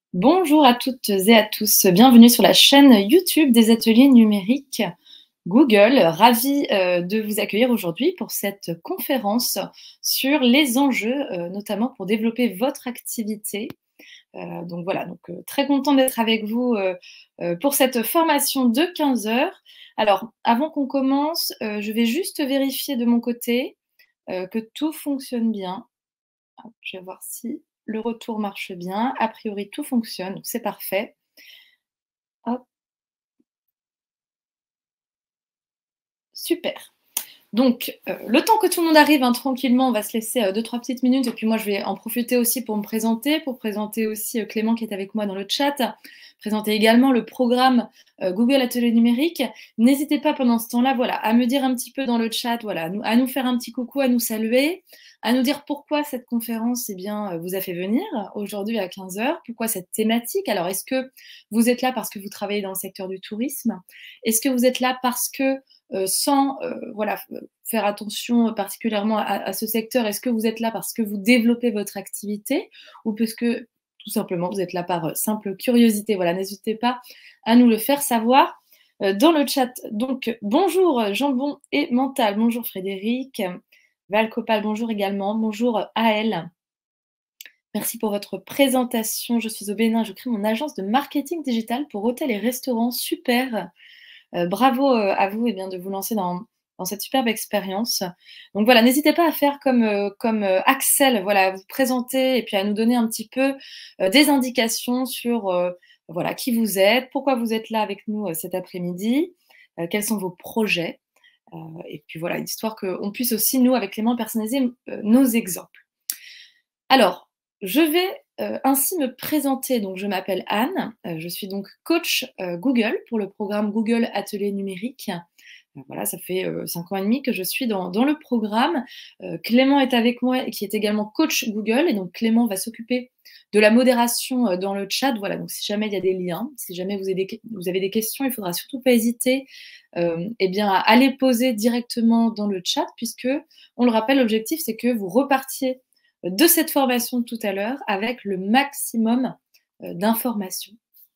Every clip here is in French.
Bonjour à toutes et à tous, bienvenue sur la chaîne YouTube des ateliers numériques Google. Ravie de vous accueillir aujourd'hui pour cette conférence sur les enjeux, notamment pour développer votre activité. Donc voilà, très content d'être avec vous pour cette formation de 15 heures. Alors, avant qu'on commence, je vais juste vérifier de mon côté que tout fonctionne bien. Hop, je vais voir si le retour marche bien. A priori, tout fonctionne, donc c'est parfait. Hop, super. Donc, le temps que tout le monde arrive, hein, tranquillement, on va se laisser 2-3 petites minutes et puis moi, je vais en profiter aussi pour présenter aussi Clément qui est avec moi dans le chat, présenter également le programme Google Atelier Numérique. N'hésitez pas pendant ce temps-là, voilà, à me dire un petit peu dans le chat, voilà, à nous faire un petit coucou, à nous saluer, à nous dire pourquoi cette conférence, eh bien, vous a fait venir aujourd'hui à 15 heures, pourquoi cette thématique. Alors, est-ce que vous êtes là parce que vous travaillez dans le secteur du tourisme? Est-ce que vous êtes là parce que sans voilà, faire attention particulièrement à ce secteur? Est-ce que vous êtes là parce que vous développez votre activité ou parce que tout simplement vous êtes là par simple curiosité? Voilà, n'hésitez pas à nous le faire savoir dans le chat. Donc, bonjour Jambon et Mental, bonjour Frédéric, Valcopal, bonjour également, bonjour Aël. Merci pour votre présentation. Je suis au Bénin, je crée mon agence de marketing digital pour hôtels et restaurants. Super. Bravo, à vous et bien de vous lancer dans cette superbe expérience. Donc voilà, n'hésitez pas à faire comme Axel, voilà, à vous présenter et puis à nous donner un petit peu, des indications sur, voilà, qui vous êtes, pourquoi vous êtes là avec nous, cet après-midi, quels sont vos projets, et puis voilà, histoire qu'on puisse aussi, nous, avec Clément, personnaliser, nos exemples. Alors, je vais, ainsi me présenter. Donc je m'appelle Anne, je suis donc coach, Google pour le programme Google Atelier Numérique. Voilà, ça fait, 5 ans et demi que je suis dans le programme. Clément est avec moi et qui est également coach Google et donc Clément va s'occuper de la modération, dans le chat. Voilà, donc si jamais il y a des liens, si jamais vous avez des questions, il faudra surtout pas hésiter, eh bien à les poser directement dans le chat puisque, on le rappelle, l'objectif c'est que vous repartiez de cette formation de tout à l'heure avec le maximum d'informations.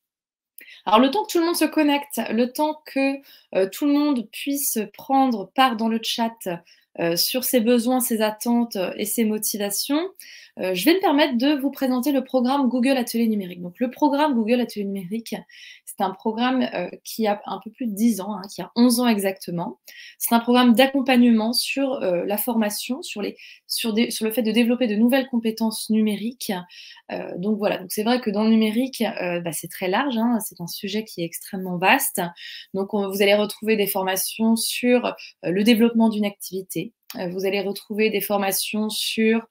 Alors le temps que tout le monde se connecte, le temps que tout le monde puisse prendre part dans le chat sur ses besoins, ses attentes et ses motivations, je vais me permettre de vous présenter le programme Google Atelier Numérique. Donc le programme Google Atelier Numérique, c'est un programme qui a un peu plus de 10 ans, hein, qui a 11 ans exactement. C'est un programme d'accompagnement sur la formation, sur le fait de développer de nouvelles compétences numériques. Donc voilà, donc c'est vrai que dans le numérique, c'est très large, hein, c'est un sujet qui est extrêmement vaste. Donc vous allez retrouver des formations sur le développement d'une activité. Vous allez retrouver des formations sur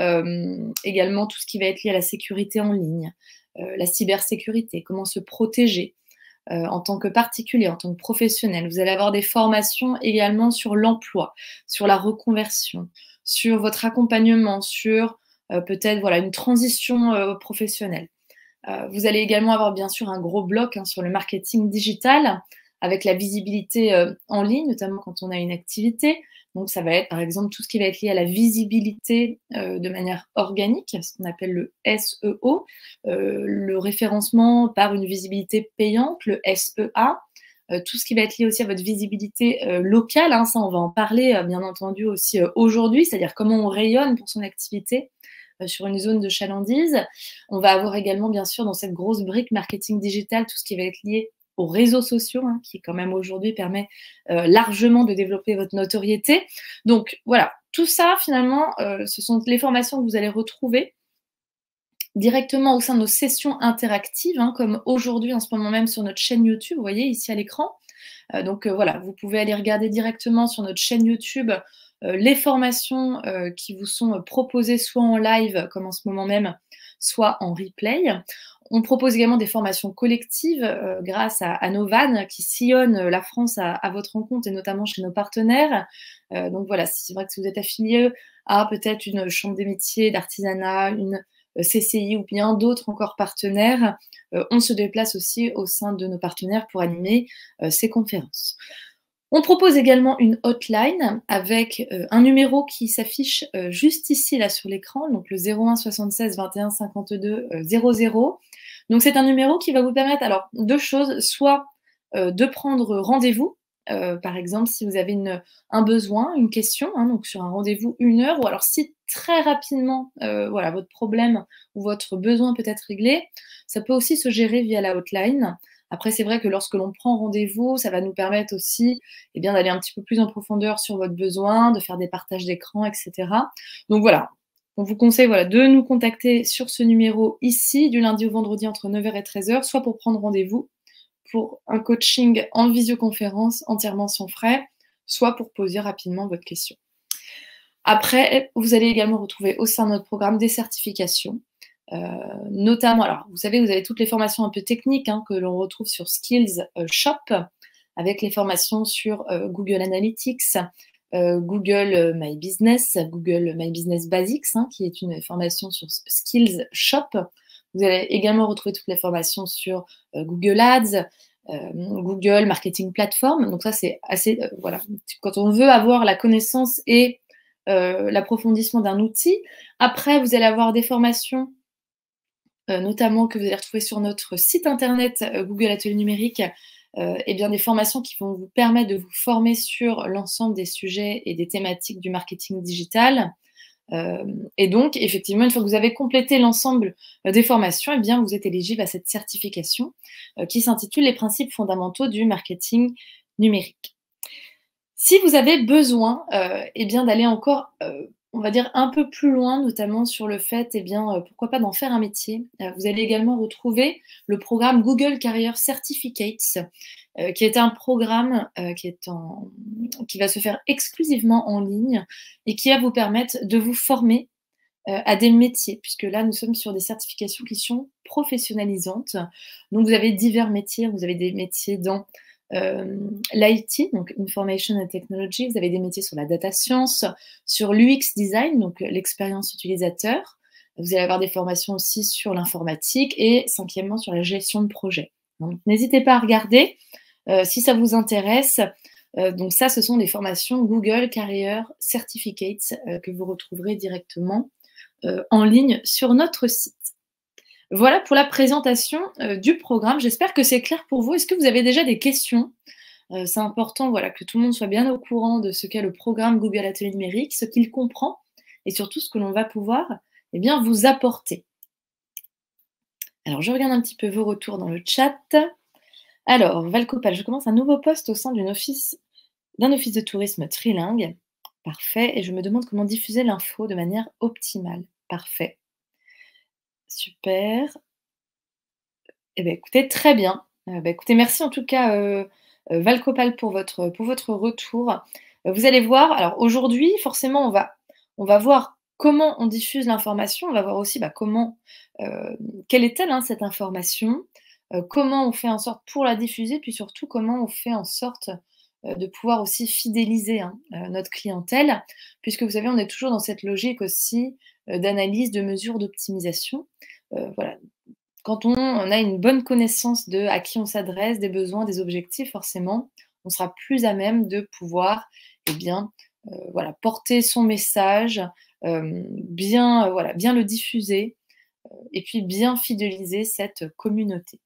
également tout ce qui va être lié à la sécurité en ligne, la cybersécurité, comment se protéger en tant que particulier, en tant que professionnel. Vous allez avoir des formations également sur l'emploi, sur la reconversion, sur votre accompagnement, sur peut-être voilà, une transition professionnelle. Vous allez également avoir bien sûr un gros bloc hein, sur le marketing digital avec la visibilité en ligne, notamment quand on a une activité. Donc ça va être par exemple tout ce qui va être lié à la visibilité de manière organique, ce qu'on appelle le SEO, le référencement par une visibilité payante, le SEA, tout ce qui va être lié aussi à votre visibilité locale, hein, ça on va en parler bien entendu aussi aujourd'hui, c'est-à-dire comment on rayonne pour son activité sur une zone de chalandise. On va avoir également bien sûr dans cette grosse brique marketing digital tout ce qui va être lié aux réseaux sociaux, hein, qui quand même aujourd'hui permet largement de développer votre notoriété. Donc voilà, tout ça finalement, ce sont les formations que vous allez retrouver directement au sein de nos sessions interactives, hein, comme aujourd'hui en ce moment même sur notre chaîne YouTube, vous voyez ici à l'écran. Voilà, vous pouvez aller regarder directement sur notre chaîne YouTube les formations qui vous sont proposées soit en live, comme en ce moment même, soit en replay. On propose également des formations collectives grâce à nos vannes qui sillonnent la France à votre rencontre et notamment chez nos partenaires. Donc voilà, c'est vrai que si vous êtes affilié à peut-être une chambre des métiers, d'artisanat, une CCI ou bien d'autres encore partenaires, on se déplace aussi au sein de nos partenaires pour animer ces conférences. On propose également une hotline avec, un numéro qui s'affiche, juste ici, là, sur l'écran, donc le 01 76 21 52 00. Donc c'est un numéro qui va vous permettre alors 2 choses, soit, de prendre rendez-vous, par exemple si vous avez un besoin, une question, hein, donc sur un rendez-vous 1 heure ou alors si très rapidement, voilà, votre problème ou votre besoin peut être réglé, ça peut aussi se gérer via la hotline. Après c'est vrai que lorsque l'on prend rendez-vous, ça va nous permettre aussi, eh bien, d'aller un petit peu plus en profondeur sur votre besoin, de faire des partages d'écran et cetera. Donc voilà, on vous conseille, voilà, de nous contacter sur ce numéro ici, du lundi au vendredi entre 9 heures et 13 heures, soit pour prendre rendez-vous pour un coaching en visioconférence entièrement sans frais, soit pour poser rapidement votre question. Après, vous allez également retrouver au sein de notre programme des certifications, notamment alors vous savez, vous avez toutes les formations un peu techniques, hein, que l'on retrouve sur Skills, Shop, avec les formations sur, Google Analytics, Google, My Business, Google My Business Basics, hein, qui est une formation sur Skills Shop. Vous allez également retrouver toutes les formations sur, Google Ads, Google Marketing Platform. Donc ça, c'est assez, voilà, quand on veut avoir la connaissance et l'approfondissement d'un outil. Après, vous allez avoir des formations, notamment que vous allez retrouver sur notre site internet, Google Atelier Numérique, et bien des formations qui vont vous permettre de vous former sur l'ensemble des sujets et des thématiques du marketing digital. Et donc, effectivement, une fois que vous avez complété l'ensemble des formations, eh bien, vous êtes éligible à cette certification qui s'intitule Les principes fondamentaux du marketing numérique. Si vous avez besoin, eh bien, d'aller encore, on va dire un peu plus loin, notamment sur le fait, eh bien, pourquoi pas d'en faire un métier, vous allez également retrouver le programme Google Career Certificates, qui est un programme, qui va se faire exclusivement en ligne et qui va vous permettre de vous former, à des métiers, puisque là, nous sommes sur des certifications qui sont professionnalisantes. Donc vous avez divers métiers, vous avez des métiers dans l'IT, donc Information and Technology, vous avez des métiers sur la data science, sur l'UX design, donc l'expérience utilisateur. Vous allez avoir des formations aussi sur l'informatique et cinquièmement sur la gestion de projet. Donc n'hésitez pas à regarder si ça vous intéresse. Donc ça, ce sont des formations Google Career Certificates que vous retrouverez directement en ligne sur notre site. Voilà pour la présentation du programme. J'espère que c'est clair pour vous. Est-ce que vous avez déjà des questions? C'est important, voilà, que tout le monde soit bien au courant de ce qu'est le programme Google Atelier Numérique, ce qu'il comprend et surtout ce que l'on va pouvoir, eh bien, vous apporter. Alors, je regarde un petit peu vos retours dans le chat. Alors, Valcopal, je commence un nouveau poste au sein d'un office de tourisme trilingue. Parfait. Et je me demande comment diffuser l'info de manière optimale. Parfait. Super. Eh bien, écoutez, très bien. Écoutez, merci en tout cas, Valcopal pour votre retour. Vous allez voir, alors aujourd'hui, forcément, on va voir comment on diffuse l'information. On va voir aussi, comment, quelle est-elle, hein, cette information? Comment on fait en sorte pour la diffuser? Puis surtout, comment on fait en sorte, de pouvoir aussi fidéliser, hein, notre clientèle? Puisque vous savez, on est toujours dans cette logique aussi, d'analyse, de mesure, d'optimisation. Voilà, quand on a une bonne connaissance de à qui on s'adresse, des besoins, des objectifs, forcément, on sera plus à même de pouvoir, eh bien, voilà, porter son message, bien, voilà, bien le diffuser, et puis bien fidéliser cette communauté.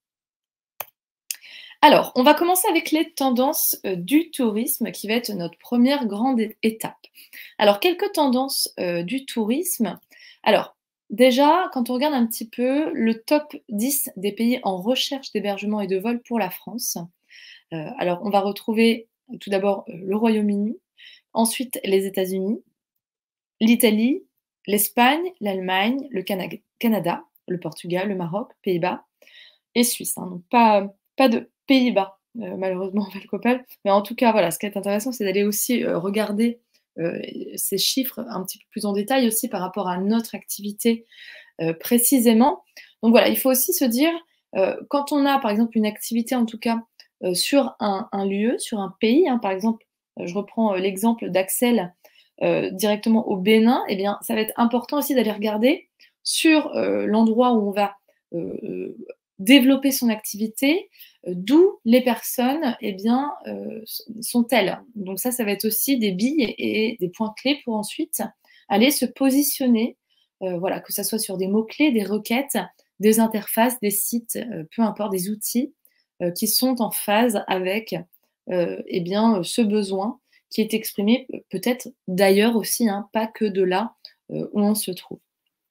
Alors, on va commencer avec les tendances, du tourisme qui va être notre première grande étape. Alors, quelques tendances, du tourisme. Alors, déjà, quand on regarde un petit peu le top 10 des pays en recherche d'hébergement et de vol pour la France, alors on va retrouver tout d'abord, le Royaume-Uni, ensuite les États-Unis, l'Italie, l'Espagne, l'Allemagne, le Canada, le Portugal, le Maroc, Pays-Bas et Suisse, hein, donc pas de Pays-Bas, malheureusement, Valcopel. Mais en tout cas, voilà, ce qui est intéressant, c'est d'aller aussi, regarder, ces chiffres un petit peu plus en détail aussi par rapport à notre activité, précisément. Donc voilà, il faut aussi se dire, quand on a, par exemple, une activité, en tout cas, sur un lieu, sur un pays, hein, par exemple, je reprends, l'exemple d'Axel, directement au Bénin, eh bien, ça va être important aussi d'aller regarder sur, l'endroit où on va, développer son activité, d'où les personnes, eh bien, sont-elles. Donc ça va être aussi des billes et des points clés pour ensuite aller se positionner, voilà, que ça soit sur des mots-clés, des requêtes, des interfaces, des sites, peu importe, des outils, qui sont en phase avec, eh bien, ce besoin qui est exprimé peut-être d'ailleurs aussi, hein, pas que de là, où on se trouve.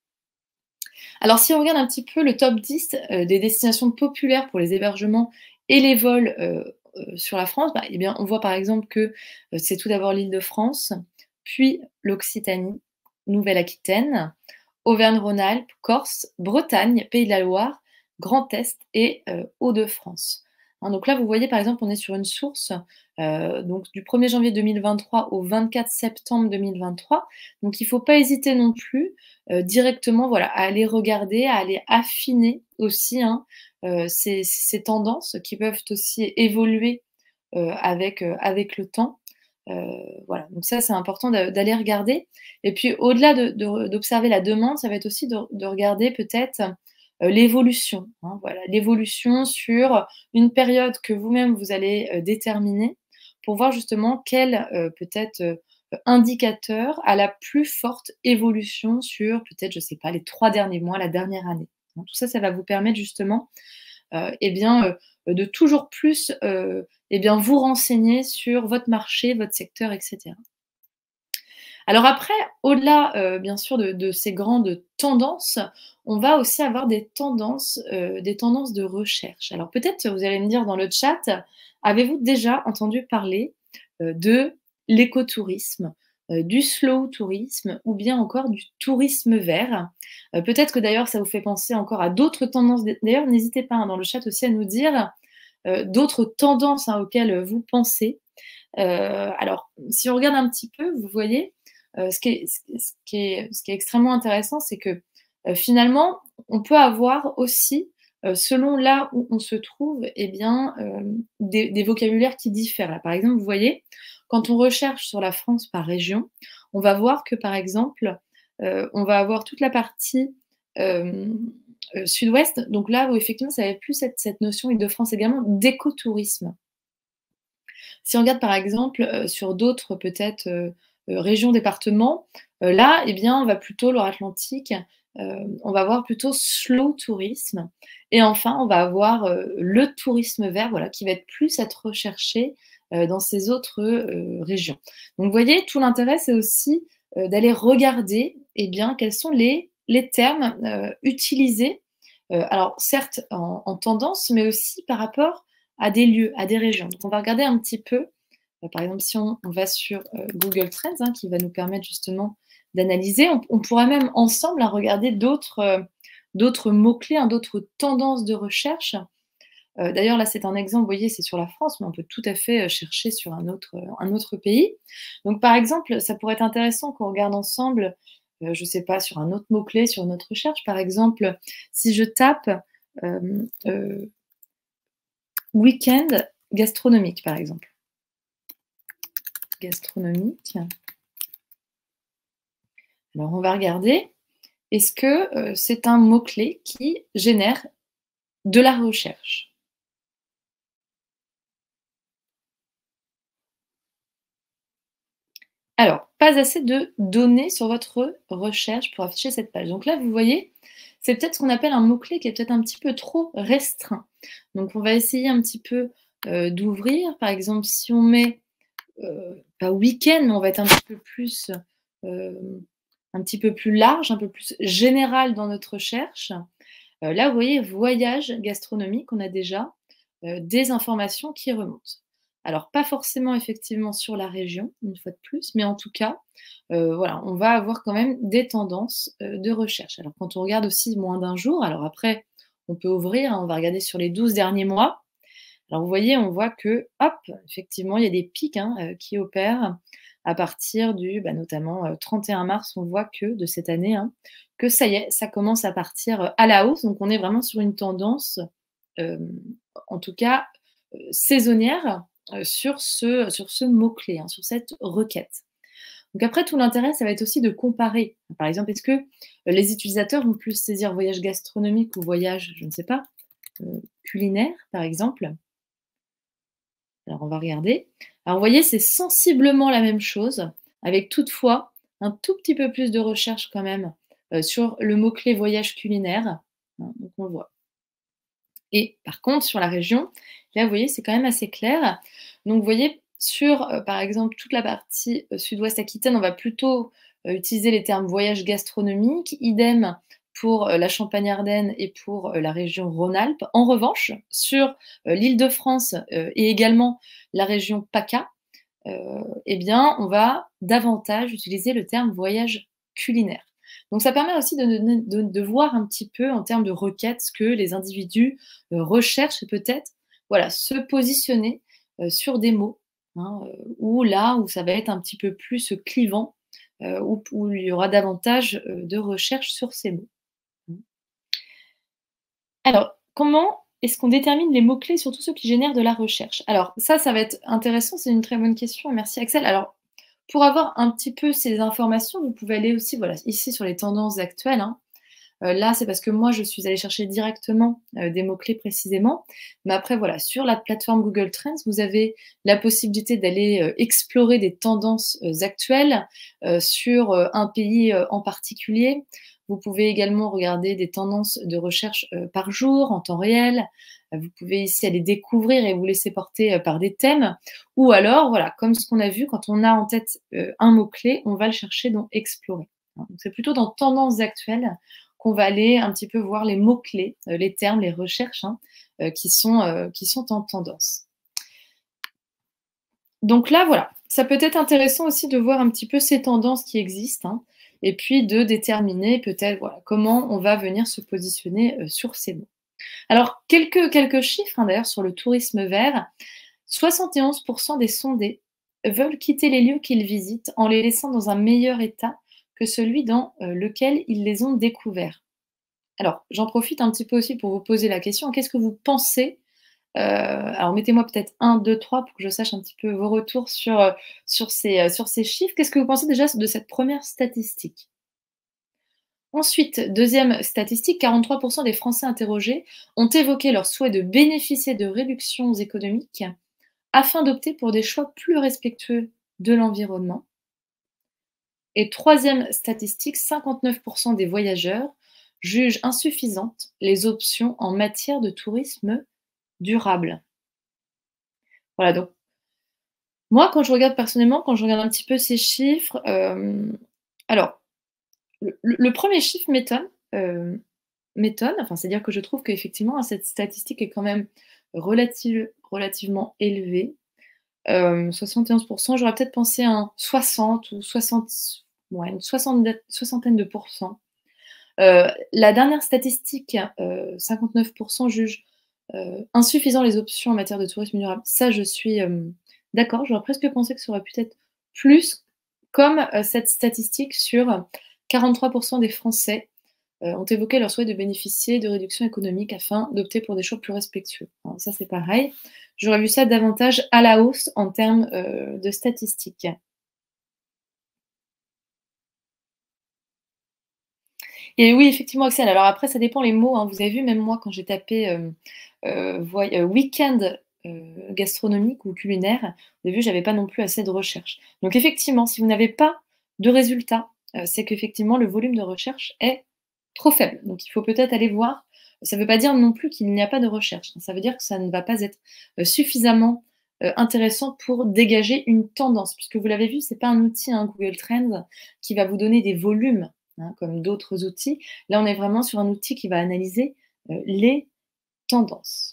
Alors si on regarde un petit peu le top 10 des destinations populaires pour les hébergements et les vols, sur la France, bah, eh bien, on voit par exemple que, c'est tout d'abord l'Île-de-France, puis l'Occitanie, Nouvelle-Aquitaine, Auvergne-Rhône-Alpes, Corse, Bretagne, Pays de la Loire, Grand Est et Hauts-de-France. Hein, donc là, vous voyez, par exemple, on est sur une source, donc du 1er janvier 2023 au 24 septembre 2023. Donc il ne faut pas hésiter non plus, directement, voilà, à aller regarder, à aller affiner aussi, hein, ces tendances qui peuvent aussi évoluer, avec le temps. Voilà, donc ça, c'est important d'aller regarder et puis au-delà d'observer la demande, ça va être aussi de regarder peut-être, l'évolution, hein, voilà. L'évolution sur une période que vous-même vous allez, déterminer pour voir justement quel, peut-être, indicateur a la plus forte évolution sur peut-être, je sais pas, les 3 derniers mois, la dernière année. Donc tout ça, ça va vous permettre justement, eh bien, de toujours plus, eh bien, vous renseigner sur votre marché, votre secteur, et cetera. Alors après, au-delà, bien sûr de ces grandes tendances, on va aussi avoir des tendances de recherche. Alors peut-être vous allez me dire dans le chat, avez-vous déjà entendu parler, de l'écotourisme, du slow tourisme ou bien encore du tourisme vert? Peut-être que d'ailleurs ça vous fait penser encore à d'autres tendances. D'ailleurs, n'hésitez pas, hein, dans le chat aussi à nous dire, d'autres tendances, hein, auxquelles vous pensez. Alors si on regarde un petit peu, vous voyez, ce qui est extrêmement intéressant, c'est que, finalement, on peut avoir aussi, selon là où on se trouve, eh bien, des vocabulaires qui diffèrent. Là, par exemple, vous voyez, quand on recherche sur la France par région, on va voir que, par exemple, on va avoir toute la partie, hem, sud-ouest, donc là où effectivement ça avait plus cette notion, Île-de-France également, d'écotourisme. Si on regarde par exemple, sur d'autres peut-être, régions, départements, là, eh bien, on va plutôt Loire-Atlantique, on va voir plutôt slow tourisme et enfin, on va avoir, le tourisme vert, voilà, qui va être plus être recherché, dans ces autres, régions. Donc vous voyez, tout l'intérêt, c'est aussi, d'aller regarder, eh bien, quels sont les termes, utilisés, alors certes en tendance, mais aussi par rapport à des lieux, à des régions. Donc on va regarder un petit peu, par exemple si on va sur, Google Trends, hein, qui va nous permettre justement d'analyser. On pourra même ensemble, hein, regarder d'autres mots-clés, hein, d'autres tendances de recherche. D'ailleurs là c'est un exemple, vous voyez, c'est sur la France, mais on peut tout à fait, chercher sur un autre pays. Donc par exemple, ça pourrait être intéressant qu'on regarde ensemble, je ne sais pas, sur un autre mot-clé, sur une autre recherche. Par exemple, si je tape, week-end gastronomique, par exemple. Gastronomique. Alors, on va regarder, est-ce que c'est un mot-clé qui génère de la recherche? Alors, pas assez de données sur votre recherche pour afficher cette page. Donc là, vous voyez, c'est peut-être ce qu'on appelle un mot-clé qui est peut-être un petit peu trop restreint. Donc, on va essayer un petit peu d'ouvrir. Par exemple, si on met pas week-end, mais on va être un petit peu plus large, un peu plus général dans notre recherche. Là, vous voyez, voyage gastronomique, on a déjà, des informations qui remontent. Alors pas forcément effectivement sur la région, une fois de plus, mais en tout cas, voilà, on va avoir quand même des tendances, de recherche. Alors quand on regarde aussi moins d'un jour, alors après on peut ouvrir, hein, on va regarder sur les 12 derniers mois. Alors vous voyez, on voit que, hop, effectivement, il y a des pics, hein, qui opèrent à partir du, bah, notamment, 31 mars. On voit que de cette année, hein, que ça y est, ça commence à partir, à la hausse. Donc on est vraiment sur une tendance, hem, en tout cas, saisonnière, sur ce mot-clé, hein, sur cette requête. Donc après, tout l'intérêt, ça va être aussi de comparer. Par exemple, est-ce que, les utilisateurs vont plus saisir voyage gastronomique ou voyage, je ne sais pas, culinaire, par exemple. Alors, on va regarder. Alors, vous voyez, c'est sensiblement la même chose, avec toutefois un tout petit peu plus de recherche quand même sur le mot-clé voyage culinaire. Hein, donc, on le voit. Et par contre, sur la région, là, vous voyez, c'est quand même assez clair. Donc, vous voyez, sur, par exemple, toute la partie sud-ouest Aquitaine, on va plutôt utiliser les termes voyage gastronomique. Idem pour la Champagne-Ardenne et pour la région Rhône-Alpes. En revanche, sur l'Île-de-France et également la région PACA, eh bien, on va davantage utiliser le terme voyage culinaire. Donc ça permet aussi de voir un petit peu en termes de requêtes ce que les individus recherchent et peut-être voilà, se positionner sur des mots, hein, ou là où ça va être un petit peu plus clivant, où il y aura davantage de recherches sur ces mots. Alors, comment est-ce qu'on détermine les mots-clés, surtout ceux qui génèrent de la recherche? Alors ça va être intéressant, c'est une très bonne question, merci Axel. Alors, pour avoir un petit peu ces informations, vous pouvez aller aussi, voilà, ici sur les tendances actuelles, hein. Là, c'est parce que moi, je suis allée chercher directement des mots-clés précisément. Mais après, voilà, sur la plateforme Google Trends, vous avez la possibilité d'aller explorer des tendances actuelles sur un pays en particulier. Vous pouvez également regarder des tendances de recherche par jour, en temps réel. Vous pouvez ici aller découvrir et vous laisser porter par des thèmes. Ou alors, voilà, comme ce qu'on a vu, quand on a en tête un mot-clé, on va le chercher dans Explorer. Donc, c'est plutôt dans tendances actuelles qu'on va aller un petit peu voir les mots-clés, les termes, les recherches hein, qui sont en tendance. Donc là, voilà, ça peut être intéressant aussi de voir un petit peu ces tendances qui existent hein, et puis de déterminer peut-être voilà, comment on va venir se positionner sur ces mots. Alors, quelques chiffres hein, d'ailleurs sur le tourisme vert. 71% des sondés veulent quitter les lieux qu'ils visitent en les laissant dans un meilleur état que celui dans lequel ils les ont découverts. Alors, j'en profite un petit peu aussi pour vous poser la question, qu'est-ce que vous pensez alors mettez-moi peut-être 1, 2, 3 pour que je sache un petit peu vos retours sur ces chiffres. Qu'est-ce que vous pensez déjà de cette première statistique? Ensuite, deuxième statistique, 43% des Français interrogés ont évoqué leur souhait de bénéficier de réductions économiques afin d'opter pour des choix plus respectueux de l'environnement. Et troisième statistique, 59% des voyageurs jugent insuffisantes les options en matière de tourisme durable. Voilà, donc moi, quand je regarde personnellement, quand je regarde un petit peu ces chiffres, alors le 1er chiffre m'étonne, enfin, c'est-à-dire que je trouve qu'effectivement, hein, cette statistique est quand même relativement élevée. 71%, j'aurais peut-être pensé à un 60 ou 60, ouais, une soixantaine de pourcents. La dernière statistique, 59% jugent insuffisant les options en matière de tourisme durable. Ça, je suis d'accord. J'aurais presque pensé que ça aurait pu être plus, comme cette statistique sur 43% des Français ont évoqué leur souhait de bénéficier de réductions économiques afin d'opter pour des choix plus respectueux. Alors, ça, c'est pareil. J'aurais vu ça davantage à la hausse en termes de statistiques. Et oui, effectivement, Axel. Alors après, ça dépend les mots, hein. Vous avez vu, même moi, quand j'ai tapé week-end gastronomique ou culinaire, vous avez vu, j'avais pas non plus assez de recherche. Donc effectivement, si vous n'avez pas de résultats, c'est qu'effectivement, le volume de recherche est trop faible. Donc il faut peut-être aller voir. Ça ne veut pas dire non plus qu'il n'y a pas de recherche. Ça veut dire que ça ne va pas être suffisamment intéressant pour dégager une tendance. Puisque vous l'avez vu, c'est pas un outil, hein, Google Trends, qui va vous donner des volumes, hein, comme d'autres outils. Là, on est vraiment sur un outil qui va analyser les tendances.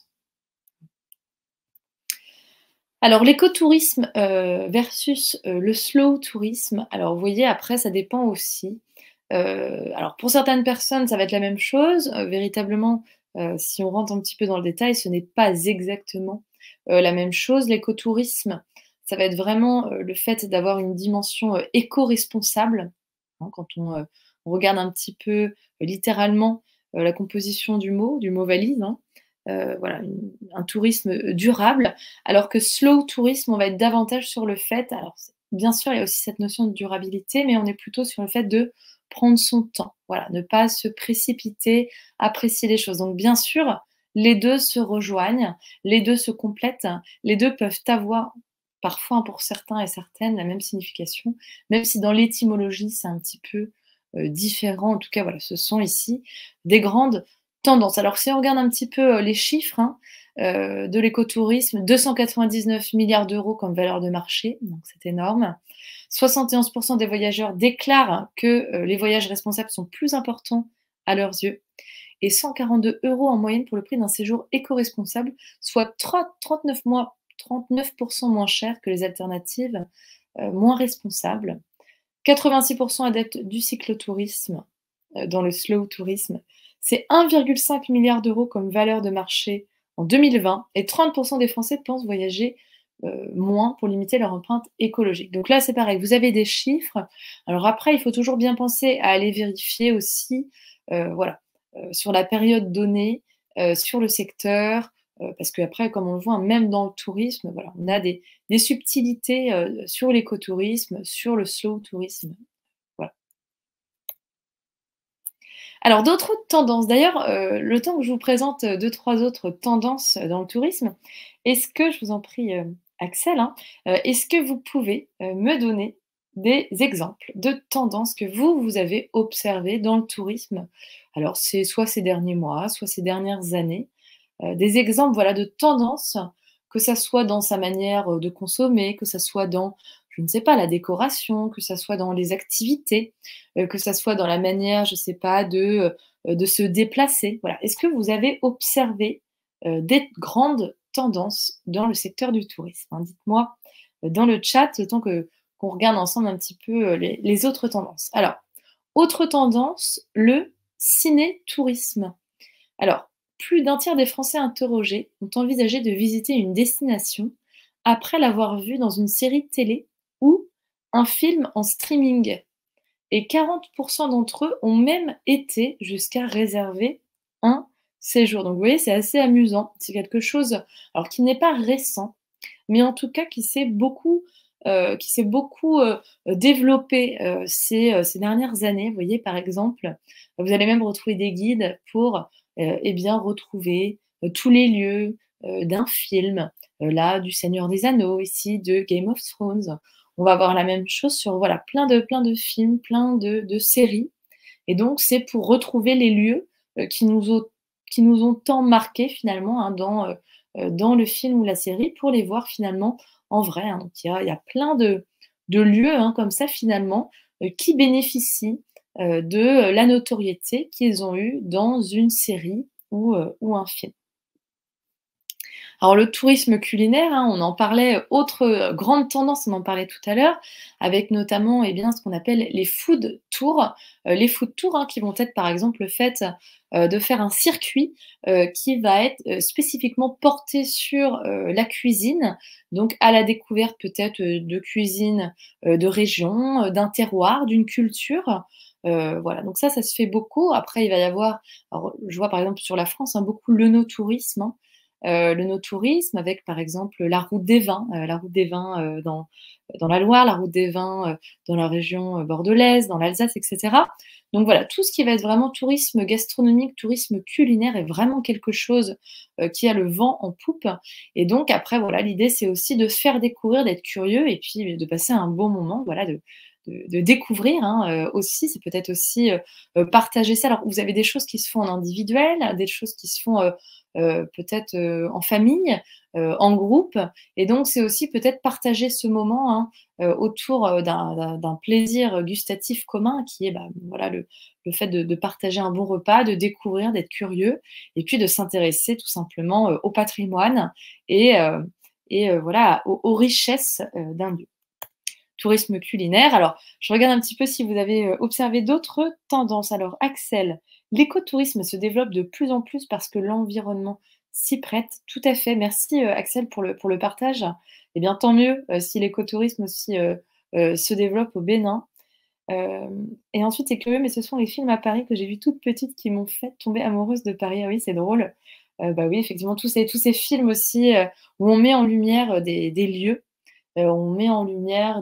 Alors l'écotourisme versus le slow tourisme. Alors vous voyez, après, ça dépend aussi. Alors pour certaines personnes, ça va être la même chose. Véritablement, si on rentre un petit peu dans le détail, ce n'est pas exactement la même chose. L'écotourisme, ça va être vraiment le fait d'avoir une dimension éco-responsable. Hein, quand on regarde un petit peu littéralement la composition du mot valise. Hein, voilà, un tourisme durable, alors que slow tourisme, on va être davantage sur le fait, alors bien sûr, il y a aussi cette notion de durabilité, mais on est plutôt sur le fait de prendre son temps, voilà, ne pas se précipiter, apprécier les choses. Donc bien sûr, les 2 se rejoignent, les 2 se complètent, les 2 peuvent avoir parfois, pour certains et certaines, la même signification, même si dans l'étymologie, c'est un petit peu, différent. En tout cas, voilà, ce sont ici des grandes tendances. Alors si on regarde un petit peu, les chiffres, hein, de l'écotourisme, 299 milliards d'euros comme valeur de marché, donc c'est énorme. 71 des voyageurs déclarent que, les voyages responsables sont plus importants à leurs yeux et 142 € en moyenne pour le prix d'un séjour éco-responsable, soit 39 moins cher que les alternatives, moins responsables. 86 adeptes du cyclotourisme, dans le slow tourisme. C'est 1,5 milliard d'euros comme valeur de marché en 2020 et 30 des Français pensent voyager, moins pour limiter leur empreinte écologique. Donc là, c'est pareil, vous avez des chiffres. Alors après, il faut toujours bien penser à aller vérifier aussi, voilà, sur la période donnée, sur le secteur, parce qu'après, comme on le voit, même dans le tourisme, voilà, on a des subtilités, sur l'écotourisme, sur le slow tourisme. Voilà. Alors d'autres tendances, d'ailleurs, le temps que je vous présente, 2-3 autres tendances, dans le tourisme, est-ce que je vous en prie, Axel, hein, est-ce que vous pouvez, me donner des exemples de tendances que vous avez observées dans le tourisme? Alors c'est soit ces derniers mois, soit ces dernières années, des exemples, voilà, de tendances, que ça soit dans sa manière, de consommer, que ça soit dans, je ne sais pas, la décoration, que ça soit dans les activités, que ça soit dans la manière, je ne sais pas, de se déplacer. Voilà. Est-ce que vous avez observé, des grandes tendances dans le secteur du tourisme, hein? Dites-moi, dans le chat, le temps que qu'on regarde ensemble un petit peu, les autres tendances. Alors, autre tendance, le ciné-tourisme. Alors, plus d'un tiers des Français interrogés ont envisagé de visiter une destination après l'avoir vue dans une série de télé ou un film en streaming. Et 40 d'entre eux ont même été jusqu'à réserver un séjour. Donc vous voyez, c'est assez amusant. C'est quelque chose, alors qui n'est pas récent, mais en tout cas qui s'est beaucoup, développé, ces dernières années. Vous voyez, par exemple, vous allez même retrouver des guides pour, et bien, retrouver, tous les lieux, d'un film, là, du Seigneur des Anneaux, ici, de Game of Thrones. On va avoir la même chose sur, voilà, plein de films, plein de séries et donc c'est pour retrouver les lieux, qui nous ont tant marqués finalement, hein, dans le film ou la série pour les voir finalement en vrai, hein. Donc il y a plein de lieux, hein, comme ça finalement, qui bénéficient, de la notoriété qu'ils ont eue dans une série ou un film. Alors le tourisme culinaire, hein, on en parlait, autre, grande tendance, on en parlait tout à l'heure, avec notamment, eh bien, ce qu'on appelle les food tours. Les food tours, hein, qui vont être par exemple le fait, de faire un circuit, qui va être, spécifiquement porté sur, la cuisine, donc à la découverte peut-être, de cuisine, de région, d'un terroir, d'une culture. Voilà, donc ça se fait beaucoup. Après il va y avoir, alors je vois par exemple sur la France, hein, beaucoup l'œnotourisme, hein, le no-tourisme avec, par exemple, la route des vins, dans la Loire, la route des vins, dans la région, bordelaise, dans l'Alsace et cetera. Donc voilà, tout ce qui va être vraiment tourisme gastronomique, tourisme culinaire est vraiment quelque chose, qui a le vent en poupe et donc après voilà, l'idée c'est aussi de faire découvrir, d'être curieux et puis de passer un bon moment, voilà, de découvrir, hein, aussi. C'est peut-être aussi, partager ça. Alors vous avez des choses qui se font en individuel, des choses qui se font, peut-être, en famille, en groupe et donc c'est aussi peut-être partager ce moment, hein, autour, d'un plaisir gustatif commun qui est, bah, voilà, le fait de partager un bon repas, de découvrir, d'être curieux et puis de s'intéresser tout simplement, au patrimoine et voilà, aux richesses, d'un lieu. Tourisme culinaire. Alors, je regarde un petit peu si vous avez, observé d'autres tendances. Alors Axel, l'écotourisme se développe de plus en plus parce que l'environnement s'y prête. Tout à fait. Merci, Axel pour le partage. Eh bien, tant mieux, si l'écotourisme aussi, se développe au Bénin. Et ensuite, c'est curieux, mais ce sont les films à Paris que j'ai vus toute petite qui m'ont fait tomber amoureuse de Paris. Ah oui, c'est drôle. Bah oui, effectivement, tous ces films aussi, où on met en lumière, des lieux, on met en lumière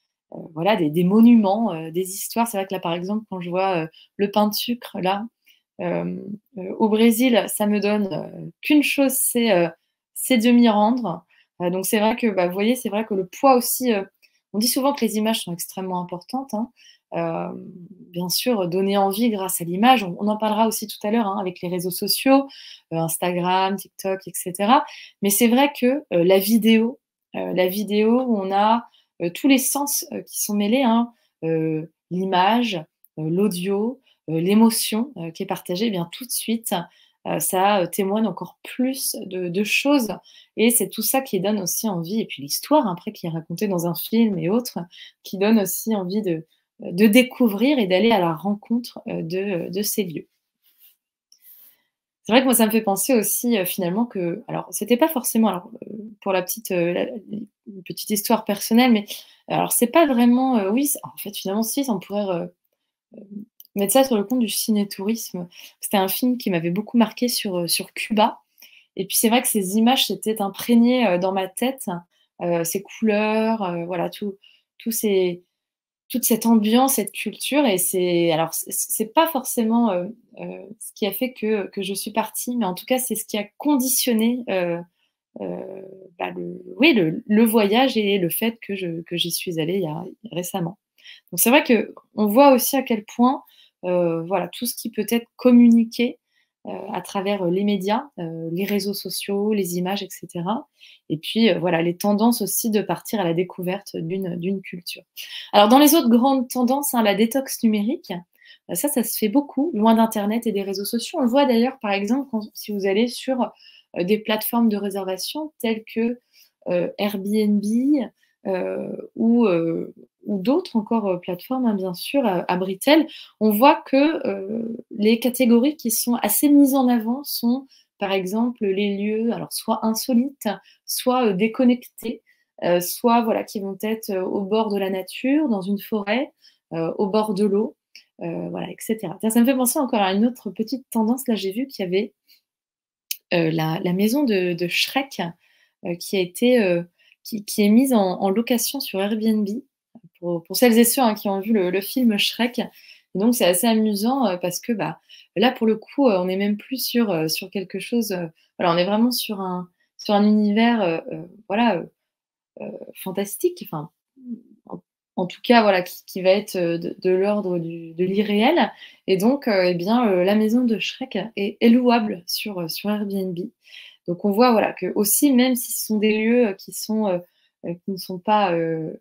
voilà, des monuments, des histoires. C'est vrai que là, par exemple, quand je vois, Le Pain de sucre là, Au Brésil, ça me donne, qu'une chose, c'est de m'y rendre. Donc c'est vrai que, bah, vous voyez, c'est vrai que le poids aussi, on dit souvent que les images sont extrêmement importantes, hein. Bien sûr, donner envie grâce à l'image, on en parlera aussi tout à l'heure, hein, avec les réseaux sociaux, Instagram, TikTok et cetera. Mais c'est vrai que, la vidéo où on a, tous les sens, qui sont mêlés, hein, l'image, l'audio, l'émotion, qui est partagée, eh bien tout de suite, ça, témoigne encore plus de choses et c'est tout ça qui donne aussi envie et puis l'histoire après qui est racontée dans un film et autres, qui donne aussi envie de découvrir et d'aller à la rencontre, de ces lieux. C'est vrai que moi ça me fait penser aussi, finalement que alors c'était pas forcément alors, pour la petite, une petite histoire personnelle, mais alors c'est pas vraiment, oui, en fait finalement si, on pourrait mettre ça sur le compte du ciné-tourisme. C'était un film qui m'avait beaucoup marqué sur Cuba et puis c'est vrai que ces images s'étaient imprégnées, dans ma tête, ces couleurs, voilà tous ces toute cette ambiance, cette culture et c'est alors c'est pas forcément, ce qui a fait que je suis partie, mais en tout cas, c'est ce qui a conditionné, bah, le voyage et le fait que j'y suis allée il y a récemment. Donc c'est vrai qu'on voit aussi à quel point, voilà, tout ce qui peut être communiqué, à travers, les médias, les réseaux sociaux, les images et cetera et puis, voilà, les tendances aussi de partir à la découverte d'une culture. Alors dans les autres grandes tendances, hein, la détox numérique, ça se fait beaucoup, loin d'internet et des réseaux sociaux. On le voit d'ailleurs, par exemple, quand si vous allez sur, des plateformes de réservation telles que, Airbnb, ou d'autres encore, plateformes, hein, bien sûr, à Britel, on voit que, les catégories qui sont assez mises en avant sont, par exemple, les lieux, alors soit insolites, soit, déconnectés, soit voilà, qui vont être, au bord de la nature, dans une forêt, au bord de l'eau, voilà et cetera. Tiens, ça me fait penser encore à une autre petite tendance. Là, j'ai vu qu'il y avait, la maison de Shrek, qui a été, qui est mise en location sur Airbnb, pour celles et ceux, hein, qui ont vu le film Shrek et donc c'est assez amusant, parce que, bah, là, pour le coup, on n'est même plus sur quelque chose, voilà, on est vraiment sur un univers, voilà, fantastique, enfin, en en tout cas, voilà, qui va être, de l'ordre de l'irréel et donc et bien, la maison de Shrek est louable sur Airbnb. Donc on voit, voilà, qu'aussi, même si ce sont des lieux, qui ne sont pas,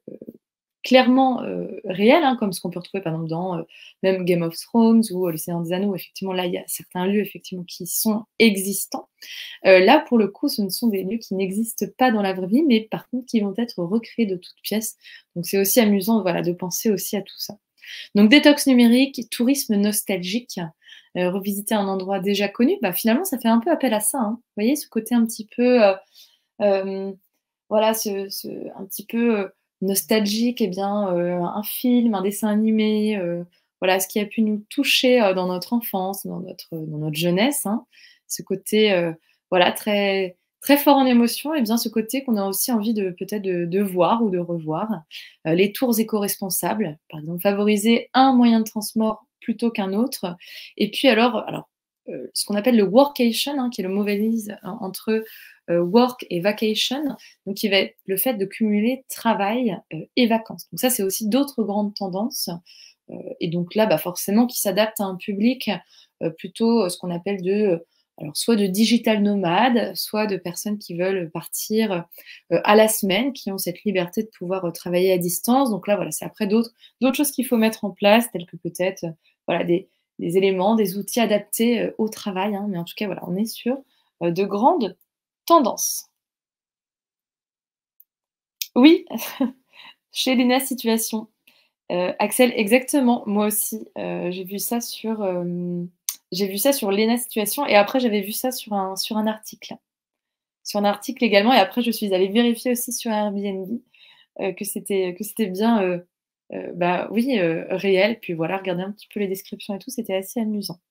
clairement, réels, hein, comme ce qu'on peut retrouver par exemple dans, même Game of Thrones ou, Le Seigneur des Anneaux, effectivement là, il y a certains lieux effectivement qui sont existants. Là, pour le coup, ce ne sont des lieux qui n'existent pas dans la vraie vie, mais par contre qui vont être recréés de toutes pièces. Donc c'est aussi amusant, voilà, de penser aussi à tout ça. Donc détox numérique, tourisme nostalgique, revisiter un endroit déjà connu, bah, finalement ça fait un peu appel à ça, hein. Vous voyez ce côté un petit peu, hem, voilà, un petit peu, nostalgique et bien, un film, un dessin animé, voilà, ce qui a pu nous toucher, dans notre enfance, dans notre jeunesse, hein. Ce côté, voilà, très très fort en émotion et bien ce côté qu'on a aussi envie de peut-être de voir ou de revoir. Les tours éco-responsables, par exemple, favoriser un moyen de transport plutôt qu'un autre et puis alors, ce qu'on appelle le workation, hein, qui est le mot valise entre, work et vacation, donc qui va être le fait de cumuler travail, et vacances. Donc ça, c'est aussi d'autres grandes tendances, et donc là, bah, forcément qui s'adaptent à un public, plutôt, ce qu'on appelle alors soit de digital nomades, soit de personnes qui veulent partir, à la semaine, qui ont cette liberté de pouvoir, travailler à distance. Donc là, voilà, c'est après d'autres choses qu'il faut mettre en place, telles que peut-être, voilà des éléments, des outils adaptés, au travail, hein. Mais en tout cas, voilà, on est sur, de grandes tendances. Oui, chez Léna Situation. Axel, exactement, moi aussi, j'ai vu ça sur Léna Situation et après j'avais vu ça sur un article. Sur un article également et après je suis allée vérifier aussi sur Airbnb, que c'était bien, bah, oui, réel. Puis voilà, regarder un petit peu les descriptions et tout, c'était assez amusant.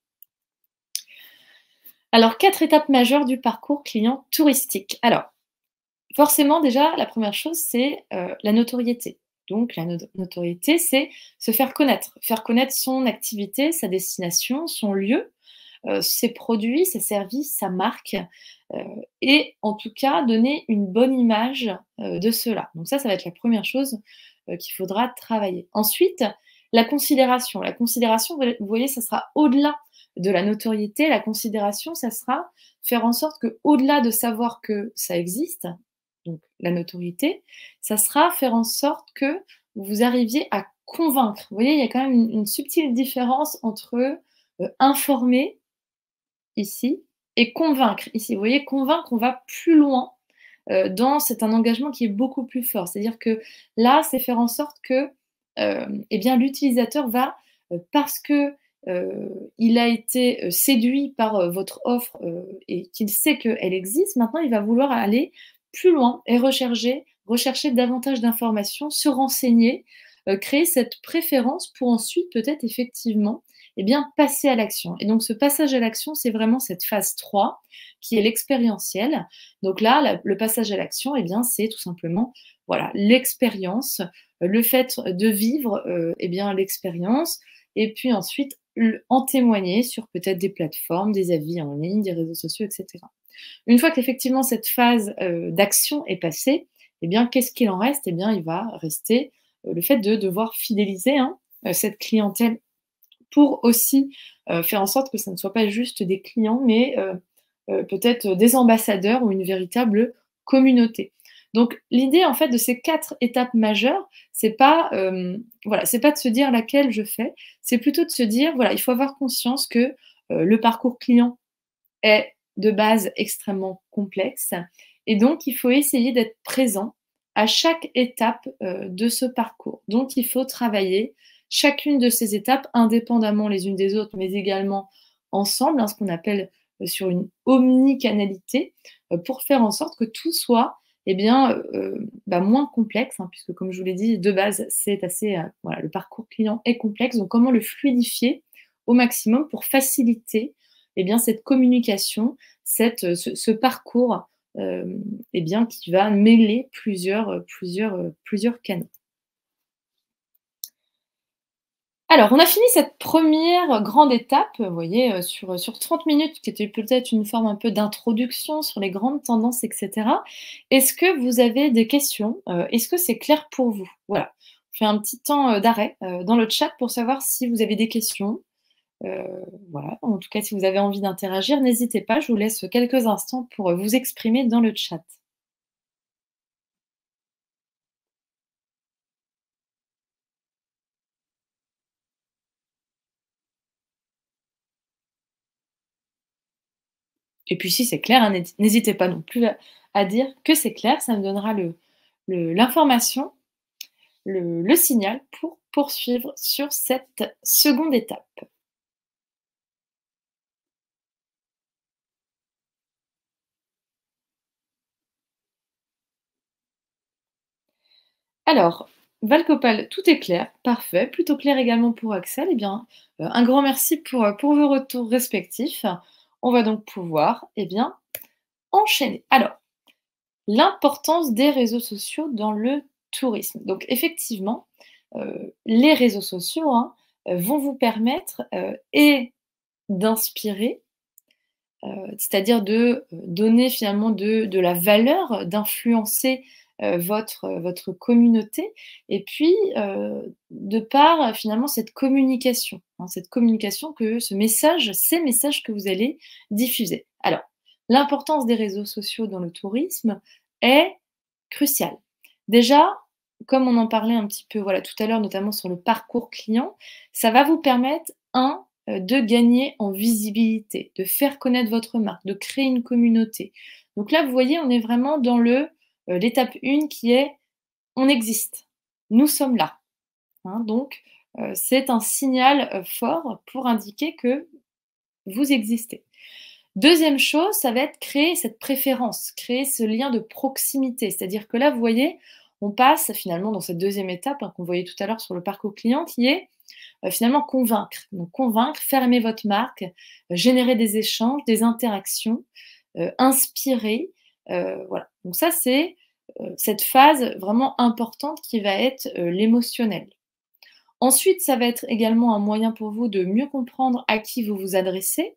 Alors 4 étapes majeures du parcours client touristique. Alors, forcément déjà, la première chose, c'est, la notoriété. Donc la notoriété, c'est se faire connaître son activité, sa destination, son lieu. ses produits, ses services, sa marque, heu et en tout cas donner une bonne image, de cela. Donc ça va être la première chose, qu'il faudra travailler. Ensuite, la considération. La considération, vous voyez, ça sera au-delà de la notoriété. La considération, ça sera faire en sorte qu'au-delà de savoir que ça existe, donc la notoriété, ça sera faire en sorte que vous arriviez à convaincre. Vous voyez, il y a quand même une subtile différence entre, informer ici et convaincre ici. Vous voyez, convaincre, on va plus loin, c'est un engagement qui est beaucoup plus fort. C'est-à-dire que là, c'est faire en sorte que, eh bien, l'utilisateur va, parce que, il a été, séduit par, votre offre, et qu'il sait qu'elle existe, maintenant il va vouloir aller plus loin et rechercher davantage d'informations, se renseigner, créer cette préférence pour ensuite peut-être effectivement, eh bien, passer à l'action. Et donc ce passage à l'action, c'est vraiment cette phase 3 qui est l'expérientielle. Donc là, le passage à l'action, eh bien, c'est tout simplement, voilà, l'expérience, le fait de vivre, eh bien, l'expérience et puis ensuite en témoigner sur peut-être des plateformes, des avis en ligne, des réseaux sociaux, et cetera. Une fois qu'effectivement cette phase, d'action est passée, eh bien, qu'est-ce qu'il en reste? Eh bien, il va rester, le fait de devoir fidéliser, hein, cette clientèle pour aussi, faire en sorte que ça ne soit pas juste des clients, mais peut-être des ambassadeurs ou une véritable communauté. Donc l'idée en fait de ces 4 étapes majeures, c'est pas, voilà, c'est pas de se dire laquelle je fais, c'est plutôt de se dire, voilà, il faut avoir conscience que, le parcours client est de base extrêmement complexe et donc il faut essayer d'être présent à chaque étape, de ce parcours. Donc il faut travailler chacune de ces étapes indépendamment les unes des autres, mais également ensemble, hein, ce qu'on appelle, sur une omnicanalité, pour faire en sorte que tout soit, eh bien, moins complexe, hein, puisque comme je vous l'ai dit, de base, c'est assez, voilà, le parcours client est complexe, donc comment le fluidifier au maximum pour faciliter, eh bien, cette communication, ce parcours, eh bien, qui va mêler plusieurs canaux. Alors, on a fini cette première grande étape, vous voyez, sur 30 minutes, qui était peut-être une forme un peu d'introduction sur les grandes tendances et cetera. Est-ce que vous avez des questions? Est-ce que c'est clair pour vous? Voilà. On fait un petit temps, d'arrêt, dans le chat pour savoir si vous avez des questions. Heu, voilà, en tout cas, si vous avez envie d'interagir, n'hésitez pas, je vous laisse quelques instants pour, vous exprimer dans le chat. Et puis si c'est clair, hein, n'hésitez pas non plus à dire que c'est clair, ça me donnera l'information, le signal pour poursuivre sur cette seconde étape. Alors, Valcopal, tout est clair, parfait, plutôt clair également pour Axel. Eh bien, un grand merci pour vos retours respectifs. On va donc pouvoir, eh bien, enchaîner. Alors, l'importance des réseaux sociaux dans le tourisme. Donc effectivement, les réseaux sociaux, hein, vont vous permettre, et d'inspirer, c'est-à-dire de, donner finalement de la valeur, d'influencer, votre communauté et puis, de par, finalement cette communication, hein, ces messages que vous allez diffuser. Alors, l'importance des réseaux sociaux dans le tourisme est cruciale. Déjà, comme on en parlait un petit peu, voilà, tout à l'heure, notamment sur le parcours client, ça va vous permettre, de gagner en visibilité, de faire connaître votre marque, de créer une communauté. Donc là, vous voyez, on est vraiment dans l'étape 1 qui est: on existe, nous sommes là, hein. Donc c'est un signal, fort pour indiquer que vous existez. Deuxième chose, ça va être créer cette préférence, créer ce lien de proximité. C'est-à-dire que là, vous voyez, on passe finalement dans cette deuxième étape, hein, qu'on voyait tout à l'heure sur le parcours client qui est, finalement convaincre. Donc convaincre, faire aimer votre marque, générer des échanges, des interactions, inspirer, voilà. Donc ça, c'est, cette phase vraiment importante qui va être, l'émotionnel. Ensuite, ça va être également un moyen pour vous de mieux comprendre à qui vous vous adressez.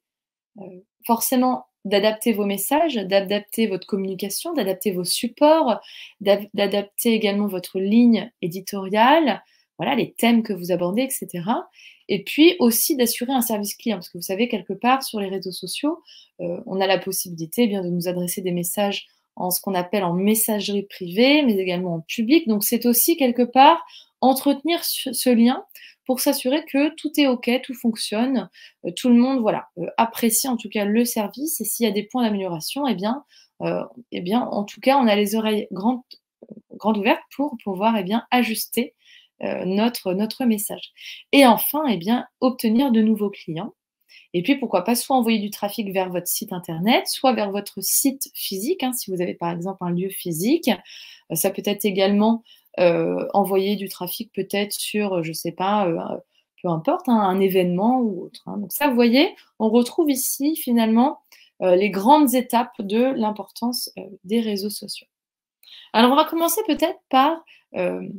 forcément d'adapter vos messages, d'adapter votre communication, d'adapter vos supports, d'adapter également votre ligne éditoriale, voilà, les thèmes que vous abordez, et cetera. Et puis aussi d'assurer un service client, parce que vous savez, quelque part, sur les réseaux sociaux, on a la possibilité, eh bien, de nous adresser des messages en ce qu'on appelle en messagerie privée, mais également en public. Donc c'est aussi quelque part entretenir ce lien pour s'assurer que tout est OK, tout fonctionne, tout le monde, voilà, apprécie en tout cas le service, et s'il y a des points d'amélioration, eh bien, en tout cas, on a les oreilles grandes ouvertes pour pouvoir, eh bien, ajuster, notre message. Et enfin, eh bien, obtenir de nouveaux clients, et puis pourquoi pas soit envoyer du trafic vers votre site internet, soit vers votre site physique, hein, si vous avez par exemple un lieu physique. Ça peut être également, envoyer du trafic peut-être sur, je sais pas, peu importe, hein, un événement ou autre, hein. Donc ça, vous voyez, on retrouve ici finalement, les grandes étapes de l'importance, des réseaux sociaux. Alors on va commencer peut-être par, hem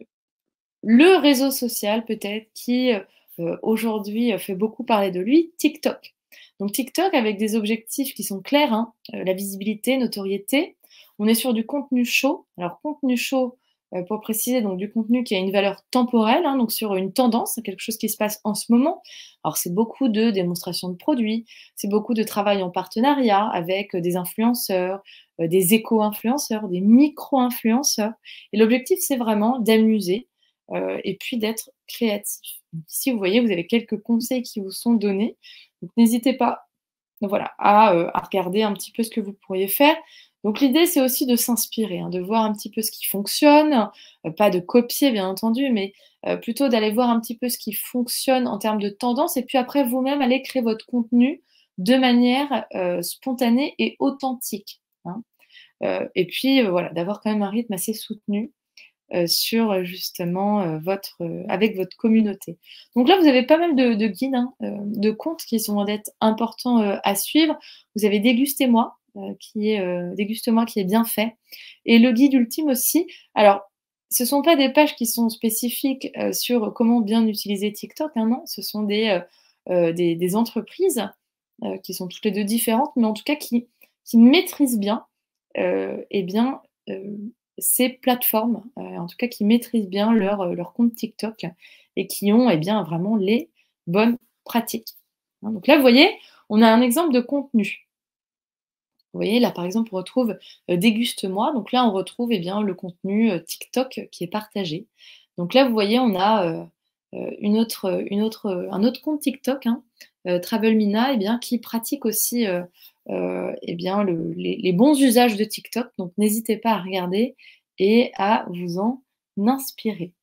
le réseau social peut-être qui, aujourd'hui, fait beaucoup parler de lui, TikTok. Donc TikTok avec des objectifs qui sont clairs, hein, la visibilité, notoriété. On est sur du contenu chaud. Alors contenu chaud, pour préciser, donc du contenu qui a une valeur temporelle, hein, donc sur une tendance, quelque chose qui se passe en ce moment. Alors c'est beaucoup de démonstrations de produits, c'est beaucoup de travail en partenariat avec, des influenceurs, des éco-influenceurs, des micro-influenceurs, et l'objectif, c'est vraiment d'amuser, et puis d'être créatif. Donc ici, vous voyez, vous avez quelques conseils qui vous sont donnés. Donc n'hésitez pas, voilà, à regarder un petit peu ce que vous pourriez faire. Donc l'idée, c'est aussi de s'inspirer, hein, de voir un petit peu ce qui fonctionne, pas de copier bien entendu, mais plutôt d'aller voir un petit peu ce qui fonctionne en termes de tendance, et puis après vous-même allez créer votre contenu de manière, spontanée et authentique, hein. Et puis, voilà, d'avoir quand même un rythme assez soutenu, sur, justement, avec votre communauté. Donc là, vous avez pas mal de guides, hein, de comptes qui sont d'être importants, à suivre. Vous avez Déguste-moi, Déguste-moi qui est bien fait, et le guide ultime aussi. Alors, ce sont pas des pages qui sont spécifiques, sur comment bien utiliser TikTok, hein, non, ce sont des entreprises, qui sont toutes les 2 différentes, mais en tout cas qui maîtrisent bien, et bien, ces plateformes, en tout cas qui maîtrisent bien leur compte TikTok et qui ont, eh bien, vraiment les bonnes pratiques, hein. Donc là, vous voyez, on a un exemple de contenu. Vous voyez, là, par exemple, on retrouve, Déguste-moi. Donc là, on retrouve, eh bien, le contenu, TikTok qui est partagé. Donc là, vous voyez, on a, un autre compte TikTok, hein, Travel Mina, eh bien, qui pratique aussi, eh bien, les bons usages de TikTok. Donc n'hésitez pas à regarder et à vous en inspirer.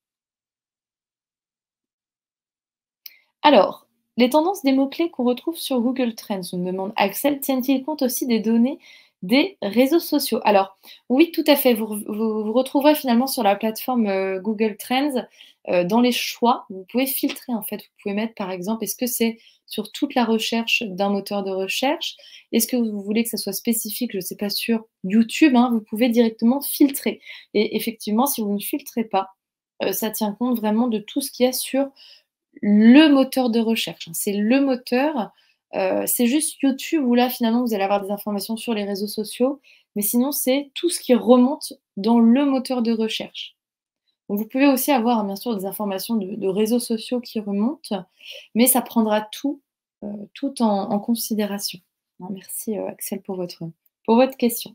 Alors, les tendances des mots-clés qu'on retrouve sur Google Trends, nous demande Axel, tiennent-ils compte aussi des données des réseaux sociaux? Alors, oui, tout à fait. Vous retrouverez finalement sur la plateforme, Google Trends, dans les choix, vous pouvez filtrer en fait. Vous pouvez mettre par exemple, est-ce que c'est sur toute la recherche d'un moteur de recherche? Est-ce que vous voulez que ça soit spécifique, je ne sais pas, sur YouTube, hein? Vous pouvez directement filtrer, et effectivement, si vous ne filtrez pas, ça tient compte vraiment de tout ce qu'il y a sur le moteur de recherche, hein. C'est le moteur, c'est juste YouTube où là, finalement, vous allez avoir des informations sur les réseaux sociaux, mais sinon, c'est tout ce qui remonte dans le moteur de recherche. Donc vous pouvez aussi avoir, hein, bien sûr, des informations de réseaux sociaux qui remontent, mais ça prendra tout en considération, hein. Merci, Axel, pour votre question.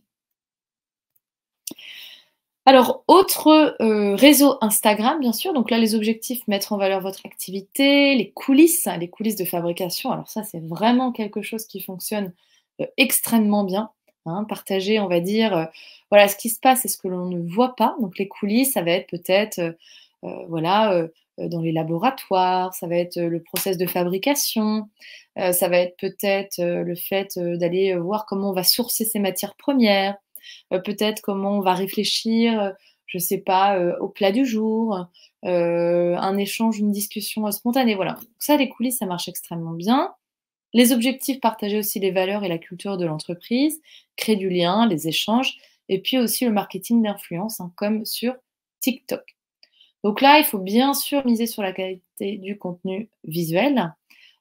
Alors, autre, réseau Instagram, bien sûr. Donc là, les objectifs, mettre en valeur votre activité, les coulisses de fabrication. Alors ça, c'est vraiment quelque chose qui fonctionne, extrêmement bien, hein. Partager, on va dire, voilà, ce qui se passe et ce que l'on ne voit pas. Donc les coulisses, ça va être peut-être, voilà, dans les laboratoires, ça va être, le process de fabrication, ça va être peut-être, le fait, d'aller, voir comment on va sourcer ces matières premières. Peut-être comment on va réfléchir, je sais pas, au plat du jour, un échange, une discussion, spontanée, voilà. Donc ça, les coulisses, ça marche extrêmement bien. Les objectifs, partager aussi les valeurs et la culture de l'entreprise, créer du lien, les échanges, et puis aussi le marketing d'influence, hein, comme sur TikTok. Donc là, il faut bien sûr miser sur la qualité du contenu visuel,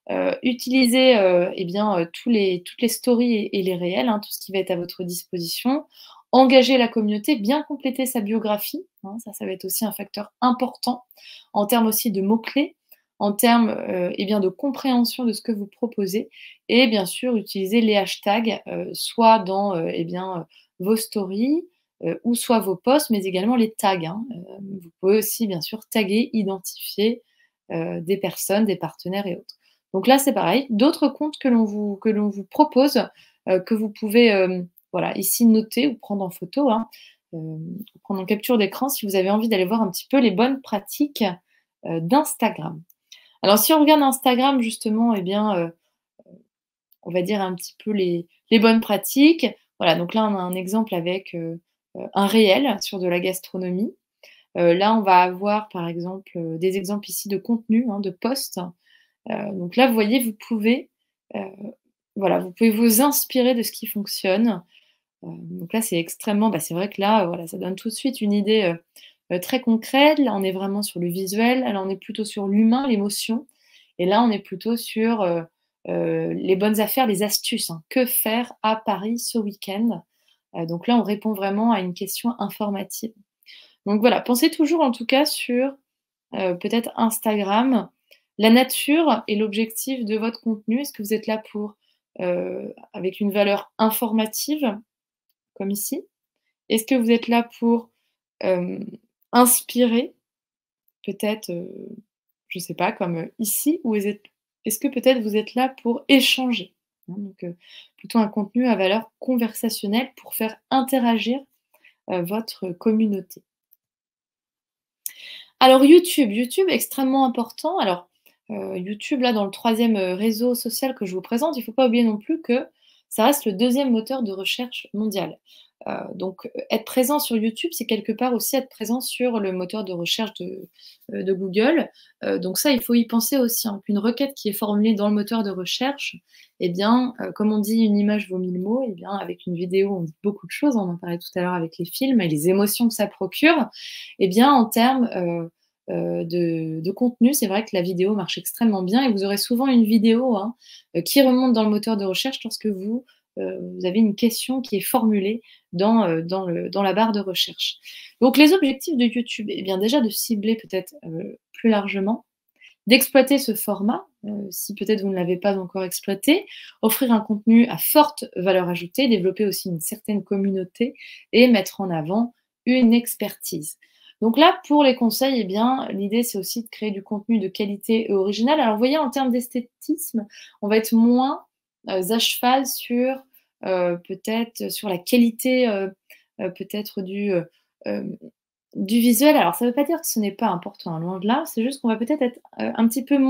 Utilisez, eh bien, toutes les stories et les réels, hein, tout ce qui va être à votre disposition. Engager la communauté, bien compléter sa biographie, hein, ça va être aussi un facteur important en termes aussi de mots-clés, en termes, eh bien, de compréhension de ce que vous proposez et bien sûr utiliser les hashtags, soit dans, eh bien, vos stories, ou soit vos posts, mais également les tags, hein. Vous pouvez aussi bien sûr taguer, identifier, des personnes, des partenaires et autres. Donc là, c'est pareil, d'autres comptes que l'on vous propose, que vous pouvez, voilà, ici noter ou prendre en photo, hein, ou prendre en capture d'écran si vous avez envie d'aller voir un petit peu les bonnes pratiques, d'Instagram. Alors si on regarde Instagram justement, eh bien, on va dire un petit peu les bonnes pratiques. Voilà, donc là, on a un exemple avec, un réel sur de la gastronomie. Là, on va avoir par exemple, des exemples ici de contenu, hein, de posts. Donc là, vous voyez, vous pouvez, heu, voilà, vous pouvez vous inspirer de ce qui fonctionne. Donc là, c'est extrêmement bah, c'est vrai que là, voilà, ça donne tout de suite une idée, très concrète. Là, on est vraiment sur le visuel, là, on est plutôt sur l'humain, l'émotion et là, on est plutôt sur, les bonnes affaires, les astuces, hein. Que faire à Paris ce week-end? Donc là, on répond vraiment à une question informative. Donc voilà, pensez toujours en tout cas sur, peut-être Instagram, la nature et l'objectif de votre contenu. Est-ce que vous êtes là pour, avec une valeur informative, comme ici? Est-ce que vous êtes là pour, hem, inspirer? Peut-être, je ne sais pas, comme, ici? Ou est-ce que peut-être vous êtes là pour échanger? Hein, donc, plutôt un contenu à valeur conversationnelle pour faire interagir, votre communauté. Alors YouTube extrêmement important. Alors, YouTube là dans le troisième réseau social que je vous présente, il ne faut pas oublier non plus que ça reste le deuxième moteur de recherche mondial. Donc, être présent sur YouTube, c'est quelque part aussi être présent sur le moteur de recherche de Google. Donc ça, il faut y penser aussi, hein, qu'une requête qui est formulée dans le moteur de recherche, eh bien, comme on dit: «Une image vaut 1000 mots», eh bien, avec une vidéo, on dit beaucoup de choses, on en parlait tout à l'heure avec les films et les émotions que ça procure. Eh bien, en termes, de contenu, c'est vrai que la vidéo marche extrêmement bien et vous aurez souvent une vidéo, hein, qui remonte dans le moteur de recherche lorsque vous avez une question qui est formulée dans la barre de recherche. Donc les objectifs de YouTube, eh bien déjà de cibler peut-être, plus largement, d'exploiter ce format, si peut-être vous ne l'avez pas encore exploité, offrir un contenu à forte valeur ajoutée, développer aussi une certaine communauté et mettre en avant une expertise. Donc là, pour les conseils, eh bien, l'idée, c'est aussi de créer du contenu de qualité et original. Alors, vous voyez, en termes d'esthétisme, on va être moins, à cheval sur, peut-être sur la qualité, peut-être hem, du visuel. Alors ça ne veut pas dire que ce n'est pas important, hein, loin de là. C'est juste qu'on va peut-être être, un petit peu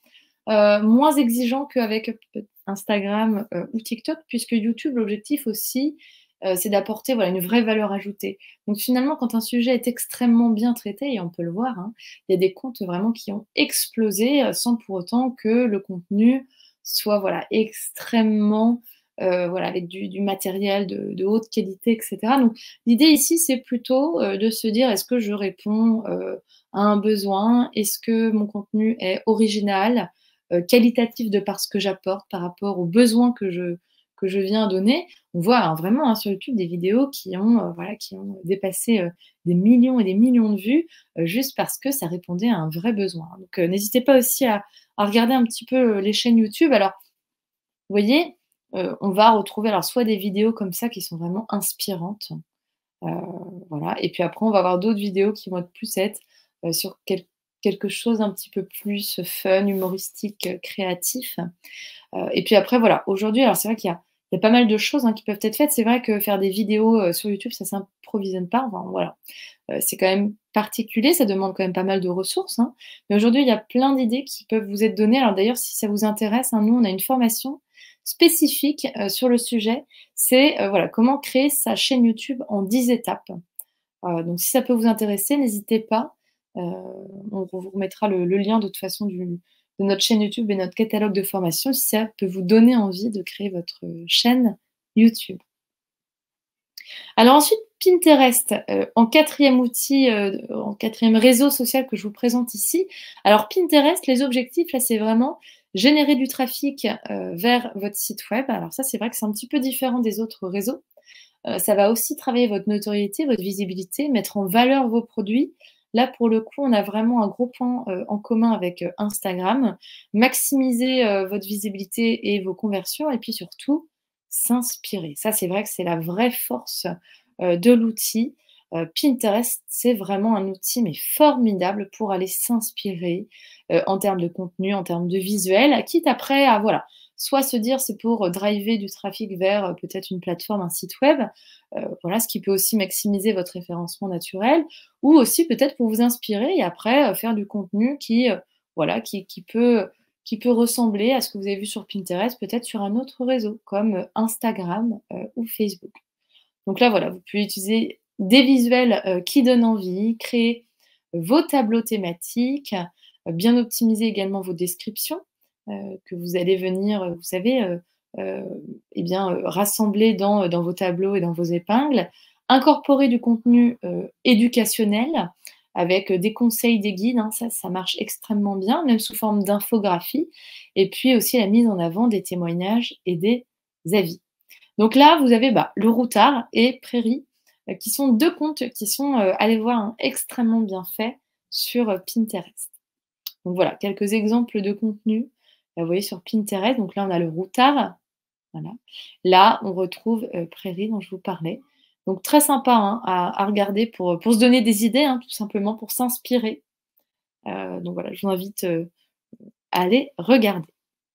moins exigeant qu'avec, Instagram, ou TikTok puisque YouTube, l'objectif aussi, c'est d'apporter, voilà, une vraie valeur ajoutée. Donc finalement, quand un sujet est extrêmement bien traité et on peut le voir, hein, il y a des comptes vraiment qui ont explosé, sans pour autant que le contenu soit, voilà, extrêmement, voilà, avec du matériel de haute qualité et cetera. Donc l'idée ici, c'est plutôt, de se dire: «Est-ce que je réponds, à un besoin? Est-ce que mon contenu est original, qualitatif de par ce que j'apporte, par rapport aux besoins que je viens donner?» On voit, hein, vraiment, hein, sur YouTube des vidéos qui ont, voilà, qui ont dépassé, des millions et des millions de vues, juste parce que ça répondait à un vrai besoin. Donc, n'hésitez pas aussi à regarder un petit peu, les chaînes YouTube. Alors, vous voyez, on va retrouver alors soit des vidéos comme ça qui sont vraiment inspirantes, heu, voilà et puis après on va avoir d'autres vidéos qui vont être plus être, sur quelque chose un petit peu plus fun, humoristique, créatif. Et puis après voilà, aujourd'hui alors c'est vrai qu'il y a pas mal de choses, hein, qui peuvent être faites. C'est vrai que faire des vidéos, sur YouTube, ça s'improvisionne pas, enfin voilà. C'est quand même particulier, ça demande quand même pas mal de ressources, hein. Mais aujourd'hui, il y a plein d'idées qui peuvent vous être données. Alors d'ailleurs, si ça vous intéresse, hein, nous, on a une formation spécifique, sur le sujet. C'est, voilà, comment créer sa chaîne YouTube en 10 étapes. Donc si ça peut vous intéresser, n'hésitez pas. Heu, on vous remettra le lien de toute façon de notre chaîne YouTube et notre catalogue de formation si ça peut vous donner envie de créer votre, chaîne YouTube. Alors ensuite, Pinterest, en quatrième outil, en quatrième réseau social que je vous présente ici. Alors Pinterest, les objectifs là, c'est vraiment générer du trafic, vers votre site web. Alors ça, c'est vrai que c'est un petit peu différent des autres réseaux. Ça va aussi travailler votre notoriété, votre visibilité, mettre en valeur vos produits. Là, pour le coup, on a vraiment un gros point, en commun avec, Instagram. Maximiser, votre visibilité et vos conversions et puis surtout, s'inspirer. Ça, c'est vrai que c'est la vraie force, de l'outil. Pinterest, c'est vraiment un outil, mais formidable pour aller s'inspirer, en termes de contenu, en termes de visuel, quitte après à voilà, soit se dire c'est pour, driver du trafic vers, peut-être une plateforme, un site web, voilà, ce qui peut aussi maximiser votre référencement naturel ou aussi peut-être pour vous inspirer et après, faire du contenu qui, voilà, qui peut ressembler à ce que vous avez vu sur Pinterest, peut-être sur un autre réseau comme, Instagram, ou Facebook. Donc là, voilà, vous pouvez utiliser des visuels, qui donnent envie, créer vos tableaux thématiques, bien optimiser également vos descriptions, que vous allez venir, vous savez, heu et bien, rassembler dans vos tableaux et dans vos épingles. Incorporer du contenu, éducationnel avec, des conseils, des guides, hein, ça marche extrêmement bien, même sous forme d'infographie et puis aussi la mise en avant des témoignages et des avis. Donc là, vous avez, bah, le Routard et Prairie, qui sont 2 comptes qui sont, allez voir, hein, extrêmement bien faits sur, Pinterest. Donc voilà, quelques exemples de contenus, vous voyez sur Pinterest, donc là on a le Routard, voilà. Là, on retrouve, Prairie dont je vous parlais. Donc très sympa, hein, à regarder pour se donner des idées, hein, tout simplement pour s'inspirer. Donc voilà, je vous invite, à aller regarder.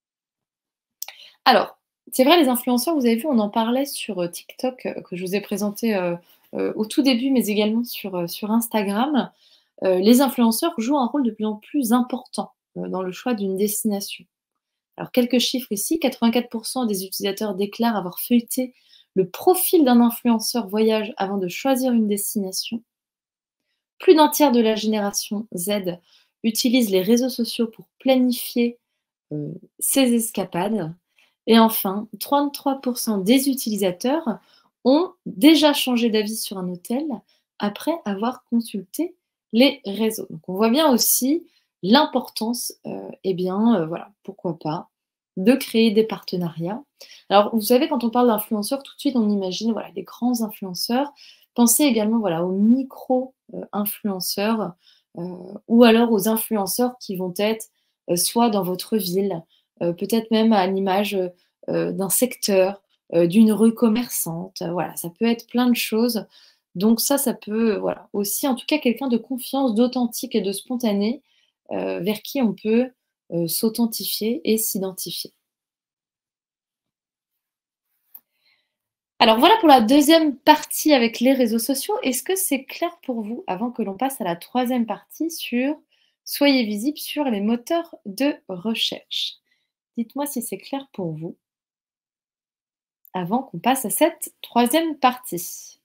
Alors, c'est vrai, les influenceurs, vous avez vu, on en parlait sur, TikTok, que je vous ai présenté, au tout début, mais également sur Instagram. Les influenceurs jouent un rôle de plus en plus important, dans le choix d'une destination. Alors quelques chiffres ici, 84 des utilisateurs déclarent avoir feuilleté le profil d'un influenceur voyage avant de choisir une destination. Plus d'un tiers de la génération Z utilise les réseaux sociaux pour planifier, ses escapades. Et enfin, 33 des utilisateurs ont déjà changé d'avis sur un hôtel après avoir consulté les réseaux. Donc on voit bien aussi l'importance, eh bien, voilà, pourquoi pas, de créer des partenariats. Alors vous savez, quand on parle d'influenceurs, tout de suite on imagine, voilà, les grands influenceurs. Pensez également, voilà, aux micro, influenceurs, ou alors aux influenceurs qui vont être, soit dans votre ville, peut-être même à l'image, d'un secteur, d'une rue commerçante, voilà, ça peut être plein de choses. Donc ça peut, voilà, aussi en tout cas quelqu'un de confiance, d'authentique et de spontané, vers qui on peut, s'authentifier et s'identifier. Alors voilà pour la deuxième partie avec les réseaux sociaux. Est-ce que c'est clair pour vous avant que l'on passe à la troisième partie sur soyez visible sur les moteurs de recherche? Dites-moi si c'est clair pour vous avant qu'on passe à cette troisième partie.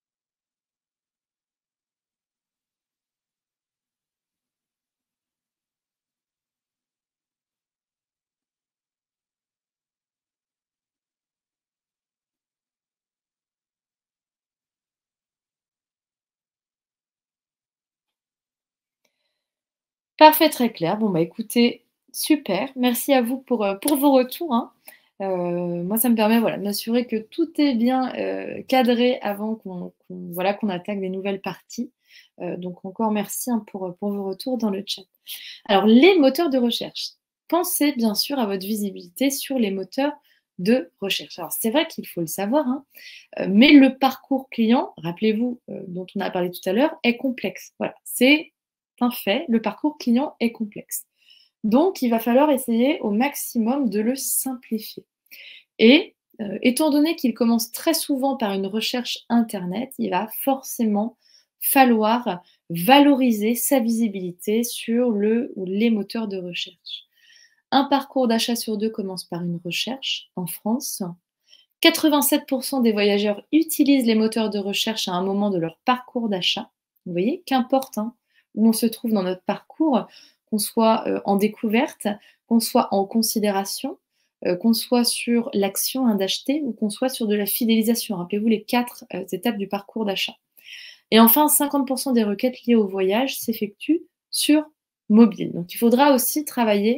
Parfait, très clair. Bon, bah, écoutez, super. Merci à vous pour vos retours, hein. Moi, ça me permet, voilà, de m'assurer que tout est bien, cadré avant voilà, qu'on attaque des nouvelles parties. Donc encore merci, hein, pour vos retours dans le chat. Alors les moteurs de recherche. Pensez bien sûr à votre visibilité sur les moteurs de recherche. Alors c'est vrai qu'il faut le savoir, hein, mais le parcours client, rappelez-vous, dont on a parlé tout à l'heure, est complexe. Voilà, c'est un fait, le parcours client est complexe. Donc il va falloir essayer au maximum de le simplifier et étant donné qu'il commence très souvent par une recherche internet, il va forcément falloir valoriser sa visibilité sur le ou les moteurs de recherche. Un parcours d'achat sur 2 commence par une recherche en France. 87 des voyageurs utilisent les moteurs de recherche à un moment de leur parcours d'achat. Vous voyez? Qu'importe, hein, où on se trouve dans notre parcours, qu'on soit, en découverte, qu'on soit en considération, qu'on soit sur l'action, hein, d'acheter ou qu'on soit sur de la fidélisation. Rappelez-vous les 4 étapes du parcours d'achat. Et enfin, 50 des requêtes liées au voyage s'effectuent sur mobile. Donc il faudra aussi travailler,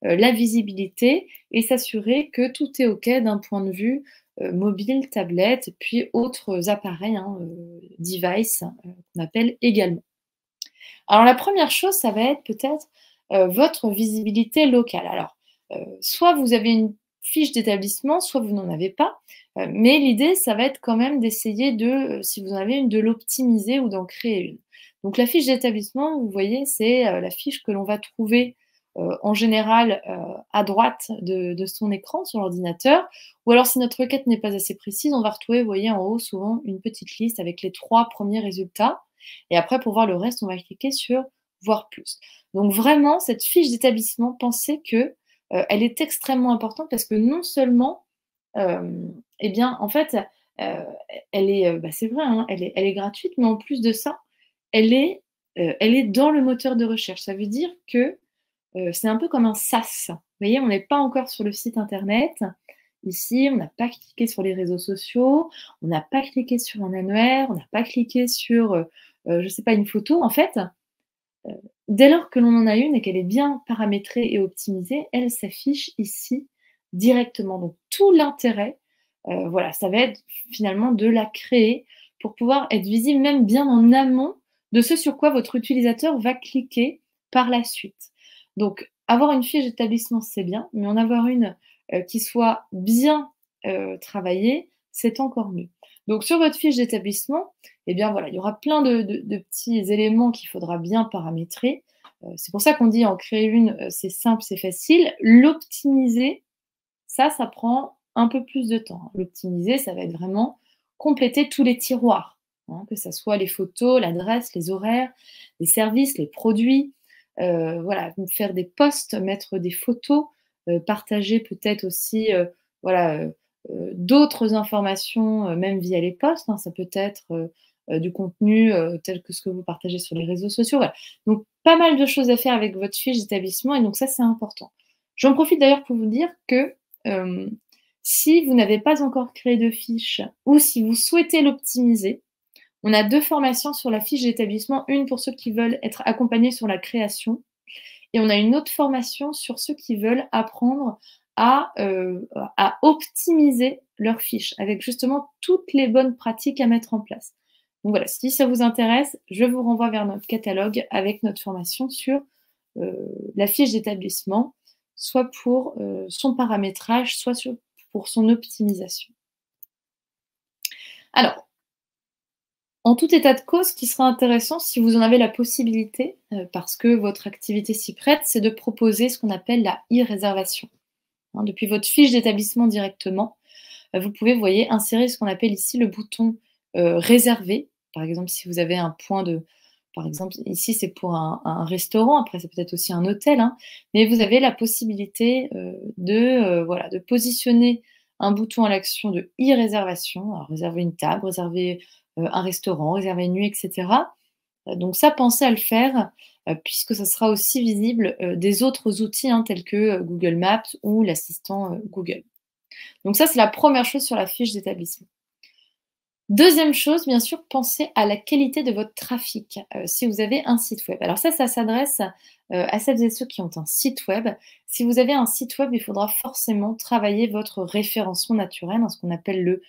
la visibilité et s'assurer que tout est OK d'un point de vue, mobile, tablette et puis autres appareils, hein, device, qu'on appelle également. Alors la première chose, ça va être peut-être, votre visibilité locale. Alors, soit vous avez une fiche d'établissement, soit vous n'en avez pas, mais l'idée, ça va être quand même d'essayer de, si vous en avez une, de l'optimiser ou d'en créer une. Donc la fiche d'établissement, vous voyez, c'est, la fiche que l'on va trouver, en général, à droite de son écran sur l'ordinateur ou alors si notre requête n'est pas assez précise, on va retrouver, vous voyez, en haut souvent une petite liste avec les 3 premiers résultats et après, pour voir le reste, on va cliquer sur «Voir plus». Donc vraiment, cette fiche d'établissement, pensez que, elle est extrêmement importante parce que non seulement, et bien, en fait, heu, elle est, bah, c'est vrai, hein, elle est gratuite, mais en plus de ça, elle est dans le moteur de recherche. Ça veut dire que, c'est un peu comme un sas. Vous voyez, on n'est pas encore sur le site internet. Ici, on n'a pas cliqué sur les réseaux sociaux, on n'a pas cliqué sur un annuaire, on n'a pas cliqué sur, je ne sais pas, une photo. En fait, heu, dès lors que l'on en a une et qu'elle est bien paramétrée et optimisée, elle s'affiche ici directement. Donc tout l'intérêt, voilà, ça va être finalement de la créer pour pouvoir être visible même bien en amont de ce sur quoi votre utilisateur va cliquer par la suite. Donc avoir une fiche d'établissement, c'est bien, mais en avoir une, qui soit bien, travaillée, c'est encore mieux. Donc sur votre fiche d'établissement, eh bien voilà, il y aura plein de petits éléments qu'il faudra bien paramétrer. C'est pour ça qu'on dit en créer une, c'est simple, c'est facile. L'optimiser, ça prend un peu plus de temps. L'optimiser, ça va être vraiment compléter tous les tiroirs, hein, que ça soit les photos, l'adresse, les horaires, les services, les produits, voilà, faire des posts, mettre des photos, partager peut-être aussi, voilà, d'autres informations, même via les posts, hein. Ça peut être, du contenu, tel que ce que vous partagez sur les réseaux sociaux, voilà. Donc pas mal de choses à faire avec votre fiche d'établissement et donc ça, c'est important. J'en profite d'ailleurs pour vous dire que, hem, si vous n'avez pas encore créé de fiche ou si vous souhaitez l'optimiser, on a 2 formations sur la fiche d'établissement, une pour ceux qui veulent être accompagnés sur la création et on a une autre formation sur ceux qui veulent apprendre à optimiser leurs fiches avec justement toutes les bonnes pratiques à mettre en place. Donc voilà, si ça vous intéresse, je vous renvoie vers notre catalogue avec notre formation sur, la fiche d'établissement, soit pour, son paramétrage, soit pour son optimisation. Alors, en tout état de cause, ce qui sera intéressant, si vous en avez la possibilité, parce que votre activité s'y prête, c'est de proposer ce qu'on appelle la e-réservation. Hein, depuis votre fiche d'établissement directement, vous pouvez, vous voyez, insérer ce qu'on appelle ici le bouton, réserver. Par exemple, si vous avez un point de par exemple, ici, c'est pour un restaurant, après c'est peut-être aussi un hôtel, hein, mais vous avez la possibilité, voilà, de positionner un bouton à l'action de e-réservation. Alors réserver une table, réserver, un restaurant, réserver une nuit et cetera. Donc ça, pensez à le faire, puisque ça sera aussi visible, des autres outils, hein, tels que, Google Maps ou l'assistant, Google. Donc ça, c'est la première chose sur la fiche d'établissement. Deuxième chose, bien sûr, pensez à la qualité de votre trafic, si vous avez un site web. Alors ça s'adresse, à celles et ceux qui ont un site web. Si vous avez un site web, il faudra forcément travailler votre référencement naturel, hein, ce qu'on appelle le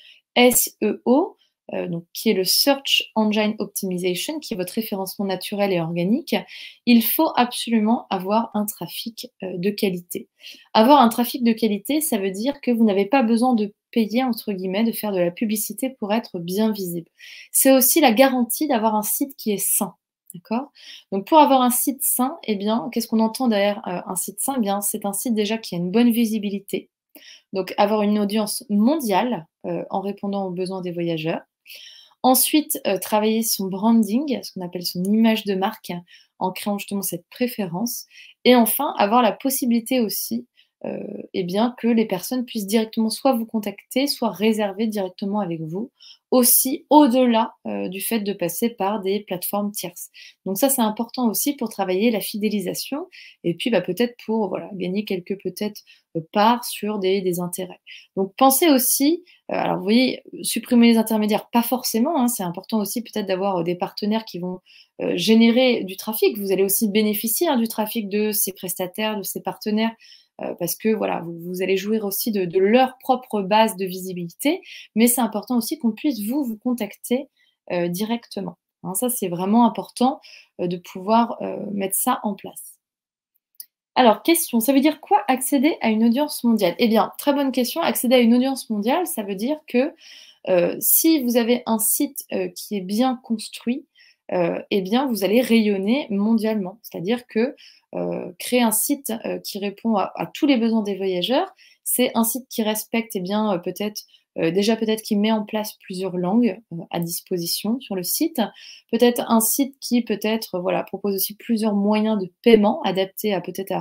SEO, donc qui est le Search Engine Optimization, qui est votre référencement naturel et organique. Il faut absolument avoir un trafic, de qualité. Avoir un trafic de qualité, ça veut dire que vous n'avez pas besoin de «payer» entre guillemets, de faire de la publicité pour être bien visible. C'est aussi la garantie d'avoir un site qui est sain, d'accord? Donc pour avoir un site sain, eh bien, qu'est-ce qu'on entend derrière, un site sain? Eh bien, c'est un site déjà qui a une bonne visibilité, donc avoir une audience mondiale, en répondant aux besoins des voyageurs. Ensuite, travailler son branding, ce qu'on appelle son image de marque, en créant justement cette préférence et enfin avoir la possibilité aussi, et bien, que les personnes puissent directement soit vous contacter, soit réserver directement avec vous, aussi au-delà, du fait de passer par des plateformes tierces. Donc ça, c'est important aussi pour travailler la fidélisation et puis, bah, peut-être pour, voilà, gagner quelques peut-être, parts sur des intérêts. Donc pensez aussi, alors vous voyez, supprimer les intermédiaires, pas forcément, hein, c'est important aussi peut-être d'avoir, des partenaires qui vont, générer du trafic. Vous allez aussi bénéficier, hein, du trafic de ces prestataires, de ces partenaires, parce que voilà, vous allez jouir aussi de leur propre base de visibilité, mais c'est important aussi qu'on puisse vous contacter, directement, hein. Ça, c'est vraiment important, de pouvoir, mettre ça en place. Alors, question, ça veut dire quoi accéder à une audience mondiale? Eh bien, très bonne question. Accéder à une audience mondiale, ça veut dire que, si vous avez un site, qui est bien construit, eh bien, vous allez rayonner mondialement. C'est-à-dire que, créer un site, qui répond à tous les besoins des voyageurs, c'est un site qui respecte, eh bien, peut-être, déjà peut-être qui met en place plusieurs langues, à disposition sur le site. Peut-être un site qui peut-être, voilà, propose aussi plusieurs moyens de paiement adaptés à peut-être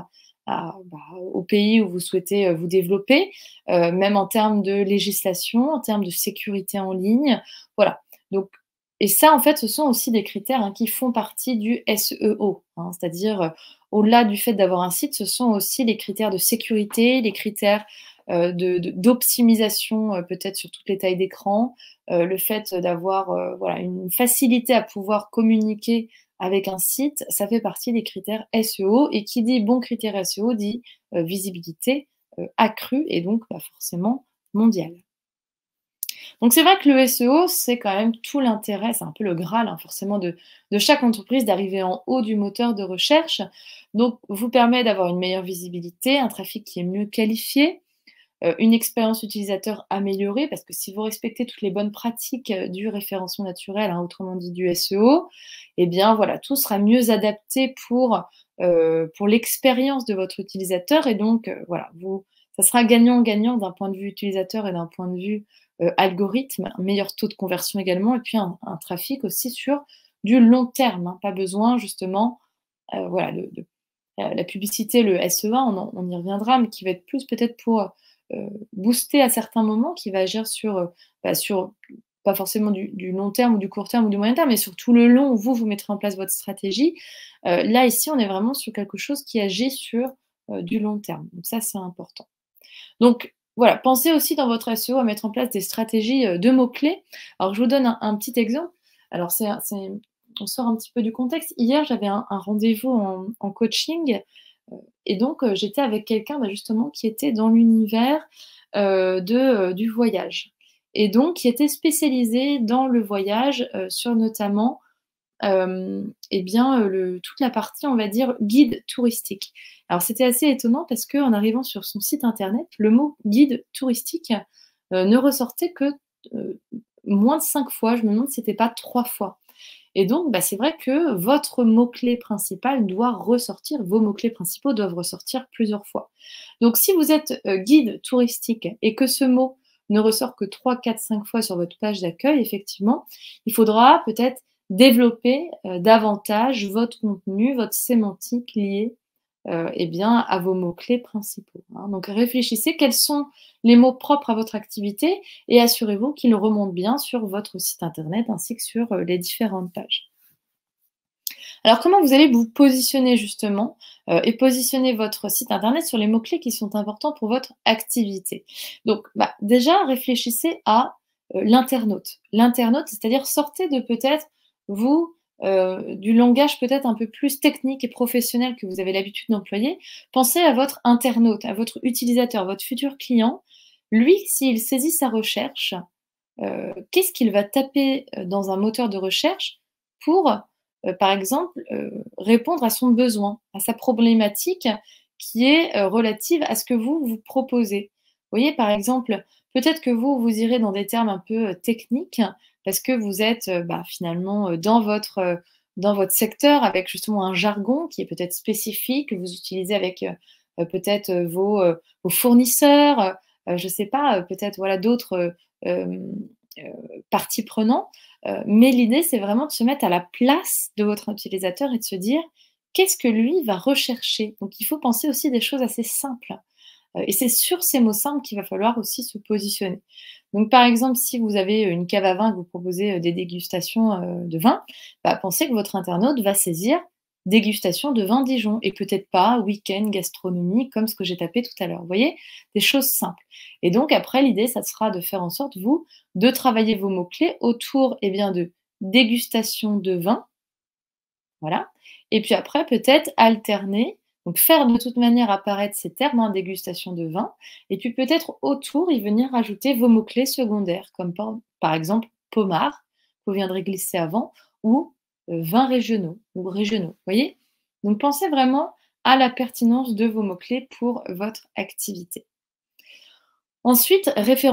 au pays où vous souhaitez, vous développer, même en termes de législation, en termes de sécurité en ligne, voilà. Donc et ça, en fait, ce sont aussi des critères, hein, qui font partie du SEO, hein. C'est-à-dire, au-delà du fait d'avoir un site, ce sont aussi les critères de sécurité, les critères, d'optimisation, peut-être sur toutes les tailles d'écran, le fait d'avoir, voilà, une facilité à pouvoir communiquer avec un site, ça fait partie des critères SEO et qui dit bon critère SEO dit, visibilité, accrue et donc, bah, forcément mondiale. Donc c'est vrai que le SEO, c'est quand même tout l'intérêt, c'est un peu le graal, hein, forcément de chaque entreprise d'arriver en haut du moteur de recherche. Donc vous permet d'avoir une meilleure visibilité, un trafic qui est mieux qualifié, une expérience utilisateur améliorée parce que si vous respectez toutes les bonnes pratiques, du référencement naturel, hein, autrement dit du SEO, eh bien voilà, tout sera mieux adapté pour l'expérience de votre utilisateur et donc, voilà, ça sera gagnant-gagnant d'un point de vue utilisateur et d'un point de vue, algorithme, un meilleur taux de conversion également et puis un trafic aussi sur du long terme, hein. Pas besoin justement, voilà de la publicité, le SEA, on y reviendra, mais qui va être plus peut-être pour, booster à certains moments, qui va agir sur, sur pas forcément du long terme ou du court terme ou du moyen terme, mais sur tout le long où vous mettrez en place votre stratégie. Là, ici, on est vraiment sur quelque chose qui agit sur, du long terme. Donc ça, c'est important. Donc voilà, pensez aussi dans votre SEO à mettre en place des stratégies, de mots-clés. Alors je vous donne un petit exemple. Alors on sort un petit peu du contexte. Hier, j'avais un rendez-vous en coaching, et donc j'étais avec quelqu'un, bah, justement qui était dans l'univers, du voyage et donc qui était spécialisé dans le voyage, sur notamment et bien, toute la partie, on va dire, guide touristique. Alors c'était assez étonnant parce qu'en arrivant sur son site internet, le mot guide touristique, ne ressortait que, heu, moins de 5 fois. Je me demande si c'était pas 3 fois et donc, bah, c'est vrai que votre mot-clé principal doit ressortir, vos mots-clés principaux doivent ressortir plusieurs fois. Donc si vous êtes, guide touristique et que ce mot ne ressort que 3, 4, 5 fois sur votre page d'accueil, effectivement, il faudra peut-être développer, davantage votre contenu, votre sémantique liée, et bien, à vos mots-clés principaux, hein. Donc réfléchissez, quels sont les mots propres à votre activité et assurez-vous qu'ils remontent bien sur votre site internet ainsi que sur, les différentes pages. Alors comment vous allez vous positionner justement, et positionner votre site internet sur les mots-clés qui sont importants pour votre activité? Donc, bah, déjà réfléchissez à, l'internaute. L'internaute, c'est-à-dire sortez de peut-être vous, du langage peut-être un peu plus technique et professionnel que vous avez l'habitude d'employer. Pensez à votre internaute, à votre utilisateur, votre futur client. Lui, s'il saisit sa recherche, qu'est-ce qu'il va taper, dans un moteur de recherche pour, par exemple, répondre à son besoin, à sa problématique qui est, relative à ce que vous proposez? Vous voyez, par exemple, peut-être que vous irez dans des termes un peu, techniques parce que vous êtes, bah, finalement, dans votre secteur avec justement un jargon qui est peut-être spécifique, que vous utilisez avec, peut-être, vos fournisseurs, je ne sais pas, peut-être voilà d'autres, partie prenant. Mais l'idée, c'est vraiment de se mettre à la place de votre utilisateur et de se dire: «Qu'est-ce que lui va rechercher?» Donc il faut penser aussi des choses assez simples, et c'est sur ces mots simples qu'il va falloir aussi se positionner. Donc par exemple, si vous avez une cave à vin, que vous proposez, des dégustations, de vin, bah, pensez que votre internaute va saisir dégustation de vin Dijon et peut-être pas week-end gastronomique comme ce que j'ai tapé tout à l'heure. Vous voyez? Des choses simples et donc après l'idée, ça sera de faire en sorte, vous, de travailler vos mots-clés autour, eh bien, de dégustation de vin, voilà et puis après peut-être alterner Donc faire de toute manière apparaître ces termes, hein, dégustation de vin, et puis peut-être autour y venir rajouter vos mots-clés secondaires, comme par exemple pommard, vous viendrez glisser avant, ou vins régionaux ou régionaux. Vous voyez? Donc pensez vraiment à la pertinence de vos mots-clés pour votre activité. Ensuite,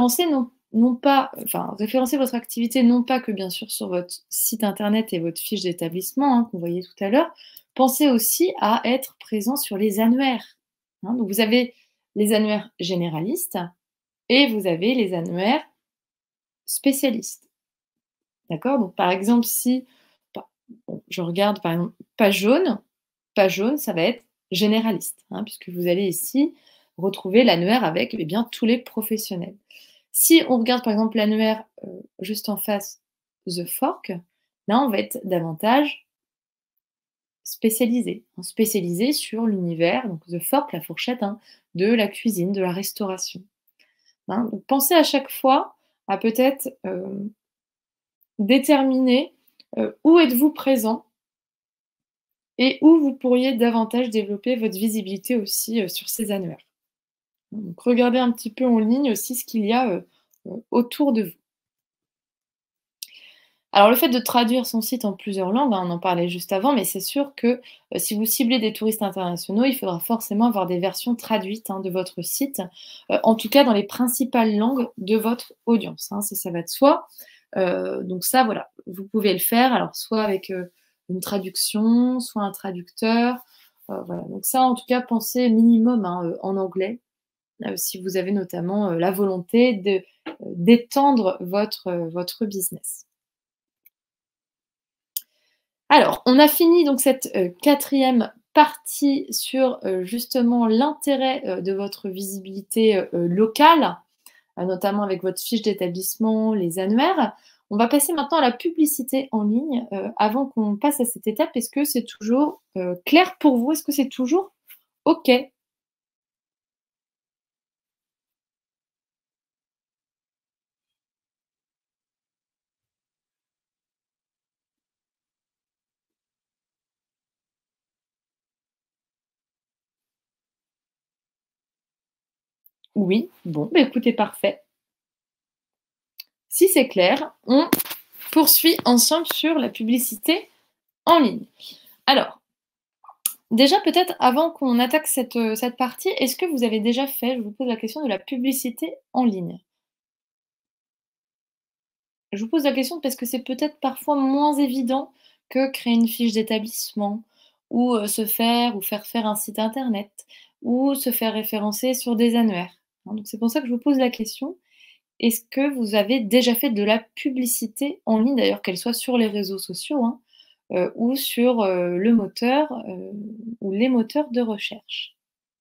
référencer votre activité, non pas que bien sûr sur votre site internet et votre fiche d'établissement, hein, qu'on voyait tout à l'heure. Pensez aussi à être présent sur les annuaires, hein. Donc vous avez les annuaires généralistes et vous avez les annuaires spécialistes. D'accord? Donc par exemple, si bon, je regarde par exemple page jaune, ça va être généraliste, hein, puisque vous allez ici retrouver l'annuaire avec eh bien, tous les professionnels. Si on regarde par exemple l'annuaire juste en face, The Fork, là on va être davantage spécialisé, hein, spécialisé sur l'univers, donc The Fork, la fourchette, hein, de la cuisine, de la restauration. Hein. Donc pensez à chaque fois à peut-être déterminer où êtes-vous présent et où vous pourriez davantage développer votre visibilité aussi sur ces annuaires. Donc regardez un petit peu en ligne aussi ce qu'il y a autour de vous. Alors le fait de traduire son site en plusieurs langues, hein, on en parlait juste avant, mais c'est sûr que si vous ciblez des touristes internationaux, il faudra forcément avoir des versions traduites, hein, de votre site, en tout cas dans les principales langues de votre audience, hein, ça va de soi. Donc ça, voilà, vous pouvez le faire, alors soit avec une traduction, soit un traducteur. Voilà. Donc ça, en tout cas, pensez minimum, hein, en anglais, si vous avez notamment la volonté d'étendre votre business. Alors, on a fini donc cette quatrième partie sur justement l'intérêt de votre visibilité locale, notamment avec votre fiche d'établissement, les annuaires. On va passer maintenant à la publicité en ligne. Avant qu'on passe à cette étape, est-ce que c'est toujours clair pour vous? Est-ce que c'est toujours OK? Oui? Bon, bah, écoutez, parfait. Si c'est clair, on poursuit ensemble sur la publicité en ligne. Alors, déjà peut-être avant qu'on attaque cette partie, est-ce que vous avez déjà fait, je vous pose la question, de la publicité en ligne? Je vous pose la question parce que c'est peut-être parfois moins évident que créer une fiche d'établissement ou, faire faire un site internet ou se faire référencer sur des annuaires, hein. Donc c'est pour ça que je vous pose la question. Est-ce que vous avez déjà fait de la publicité en ligne, d'ailleurs qu'elle soit sur les réseaux sociaux, hein, ou sur, le moteur, ou les moteurs de recherche?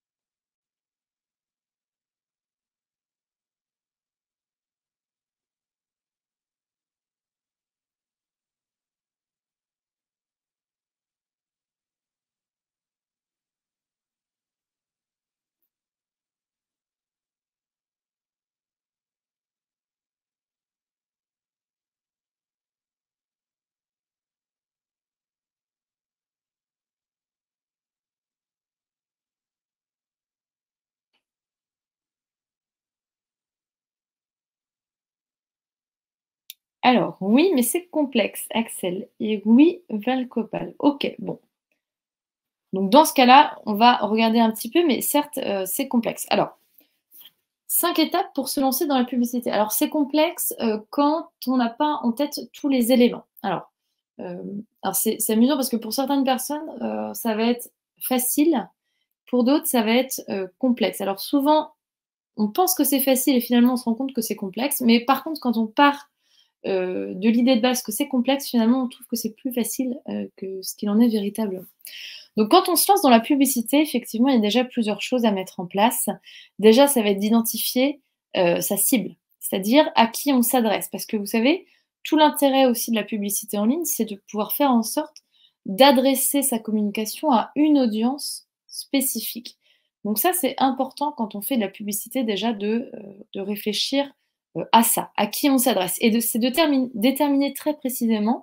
Alors oui, mais c'est complexe, Axel, et oui, Valcopal. OK, bon. Donc dans ce cas-là, on va regarder un petit peu, mais certes, c'est complexe. Alors, 5 étapes pour se lancer dans la publicité. Alors c'est complexe, quand on n'a pas en tête tous les éléments. Alors c'est amusant parce que pour certaines personnes, ça va être facile, pour d'autres, ça va être, complexe. Alors souvent, on pense que c'est facile et finalement on se rend compte que c'est complexe, mais par contre quand on part de l'idée de base que c'est complexe, finalement, on trouve que c'est plus facile que ce qu'il en est véritablement. Donc, quand on se lance dans la publicité, effectivement, il y a déjà plusieurs choses à mettre en place. Déjà, ça va être d'identifier sa cible, c'est-à-dire à qui on s'adresse. Parce que vous savez, tout l'intérêt aussi de la publicité en ligne, c'est de pouvoir faire en sorte d'adresser sa communication à une audience spécifique. Donc ça, c'est important quand on fait de la publicité déjà de réfléchir à ça, à qui on s'adresse. Et c'est de déterminer très précisément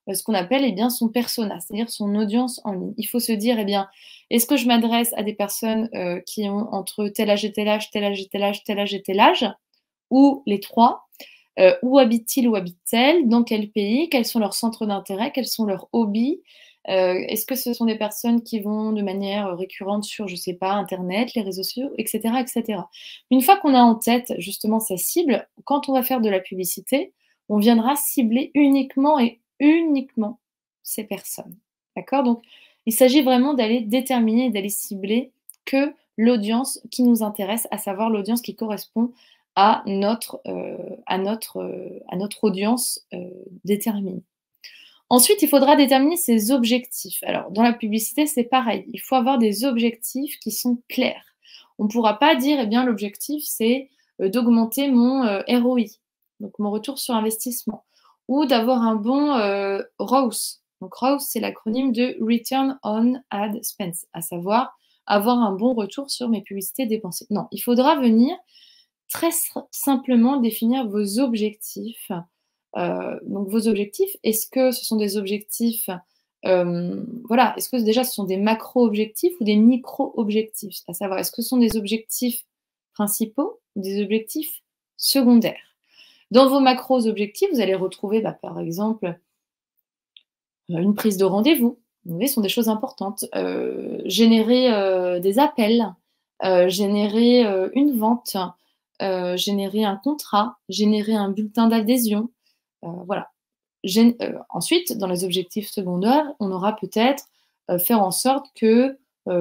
ce qu'on appelle, eh bien, son persona, c'est-à-dire son audience en ligne. Il faut se dire, eh bien, est-ce que je m'adresse à des personnes, qui ont entre tel âge et tel âge, tel âge et tel âge, tel âge et tel âge, ou les 3? Où habitent-ils, où habitent-elles? Dans quel pays? Quels sont leurs centres d'intérêt? Quels sont leurs hobbies? Est-ce que ce sont des personnes qui vont de manière, récurrente sur, je sais pas, internet, les réseaux sociaux, et cetera, et cetera. Une fois qu'on a en tête justement sa cible, quand on va faire de la publicité, on viendra cibler uniquement et uniquement ces personnes. D'accord? Donc il s'agit vraiment d'aller déterminer et d'aller cibler que l'audience qui nous intéresse, à savoir l'audience qui correspond à notre audience, déterminée. Ensuite, il faudra déterminer ses objectifs. Alors, dans la publicité, c'est pareil. Il faut avoir des objectifs qui sont clairs. On ne pourra pas dire, eh bien, l'objectif, c'est d'augmenter mon ROI, donc mon retour sur investissement, ou d'avoir un bon ROAS. Donc, ROAS, c'est l'acronyme de Return on Ad Spend, à savoir avoir un bon retour sur mes publicités dépensées. Non, il faudra venir très simplement définir vos objectifs. Donc vos objectifs, est-ce que ce sont des objectifs, voilà, est-ce que déjà ce sont des macro-objectifs ou des micro-objectifs? À savoir, est-ce que ce sont des objectifs principaux ou des objectifs secondaires? Dans vos macros-objectifs, vous allez retrouver, par exemple, une prise de rendez-vous. Vous voyez, ce sont des choses importantes. Générer des appels, générer une vente, générer un contrat, générer un bulletin d'adhésion. Voilà. Ensuite, dans les objectifs secondaires, on aura peut-être faire en sorte que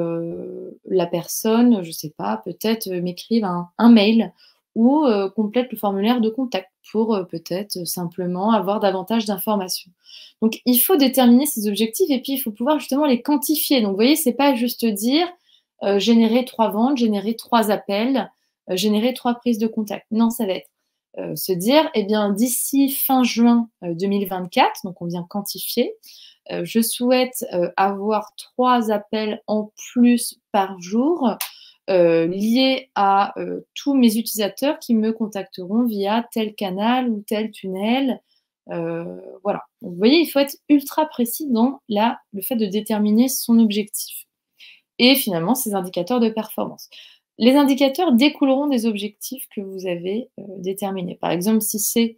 la personne, je ne sais pas, peut-être m'écrive un mail ou complète le formulaire de contact pour peut-être simplement avoir davantage d'informations. Donc, il faut déterminer ces objectifs et puis il faut pouvoir justement les quantifier. Donc, vous voyez, c'est pas juste dire générer 3 ventes, générer 3 appels, générer 3 prises de contact. Non, ça va être se dire, eh bien, d'ici fin juin 2024, donc on vient quantifier, je souhaite avoir 3 appels en plus par jour liés à tous mes utilisateurs qui me contacteront via tel canal ou tel tunnel. Voilà. Donc, vous voyez, il faut être ultra précis dans le fait de déterminer son objectif. Et finalement, ces indicateurs de performance. Les indicateurs découleront des objectifs que vous avez déterminés. Par exemple, si c'est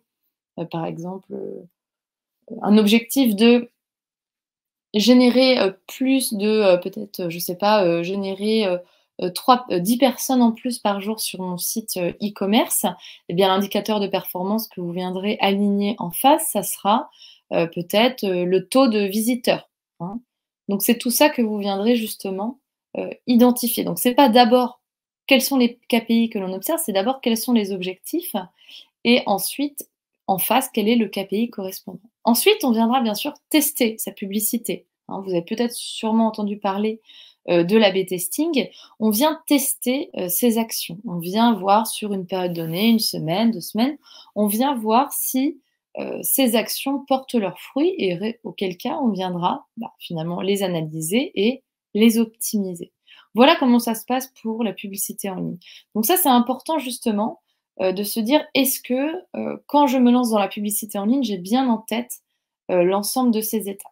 un objectif de générer plus de, peut-être, je ne sais pas, générer 10 personnes en plus par jour sur mon site e-commerce, eh bien l'indicateur de performance que vous viendrez aligner en face, ça sera peut-être le taux de visiteurs, hein. Donc c'est tout ça que vous viendrez justement identifier. Donc c'est pas d'abord quels sont les KPI que l'on observe, c'est d'abord quels sont les objectifs et ensuite, en face, quel est le KPI correspondant. Ensuite, on viendra bien sûr tester sa publicité, hein. Vous avez peut-être sûrement entendu parler de l'A/B testing. On vient tester ses actions. On vient voir sur une période donnée, 1 semaine, 2 semaines, on vient voir si ces actions portent leurs fruits et auquel cas on viendra finalement les analyser et les optimiser. Voilà comment ça se passe pour la publicité en ligne. Donc ça, c'est important justement de se dire, est-ce que quand je me lance dans la publicité en ligne, j'ai bien en tête l'ensemble de ces étapes.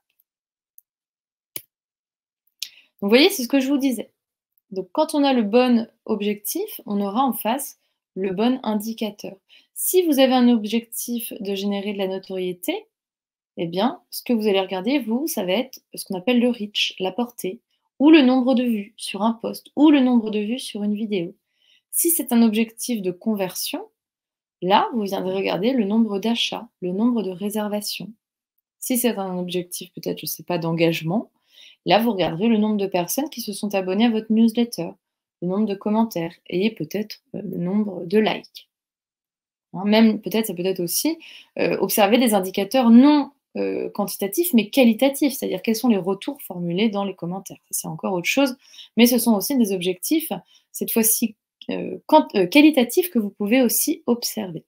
Donc vous voyez, c'est ce que je vous disais. Donc quand on a le bon objectif, on aura en face le bon indicateur. Si vous avez un objectif de générer de la notoriété, eh bien, ce que vous allez regarder, vous, ça va être ce qu'on appelle le reach, la portée, ou le nombre de vues sur un post, ou le nombre de vues sur une vidéo. Si c'est un objectif de conversion, là, vous viendrez regarder le nombre d'achats, le nombre de réservations. Si c'est un objectif peut-être, je ne sais pas, d'engagement, là, vous regarderez le nombre de personnes qui se sont abonnées à votre newsletter, le nombre de commentaires et peut-être le nombre de likes. Hein, même peut-être, ça peut être aussi observer des indicateurs non quantitatifs, mais qualitatifs, c'est-à-dire quels sont les retours formulés dans les commentaires. C'est encore autre chose, mais ce sont aussi des objectifs, cette fois-ci qualitatifs, que vous pouvez aussi observer.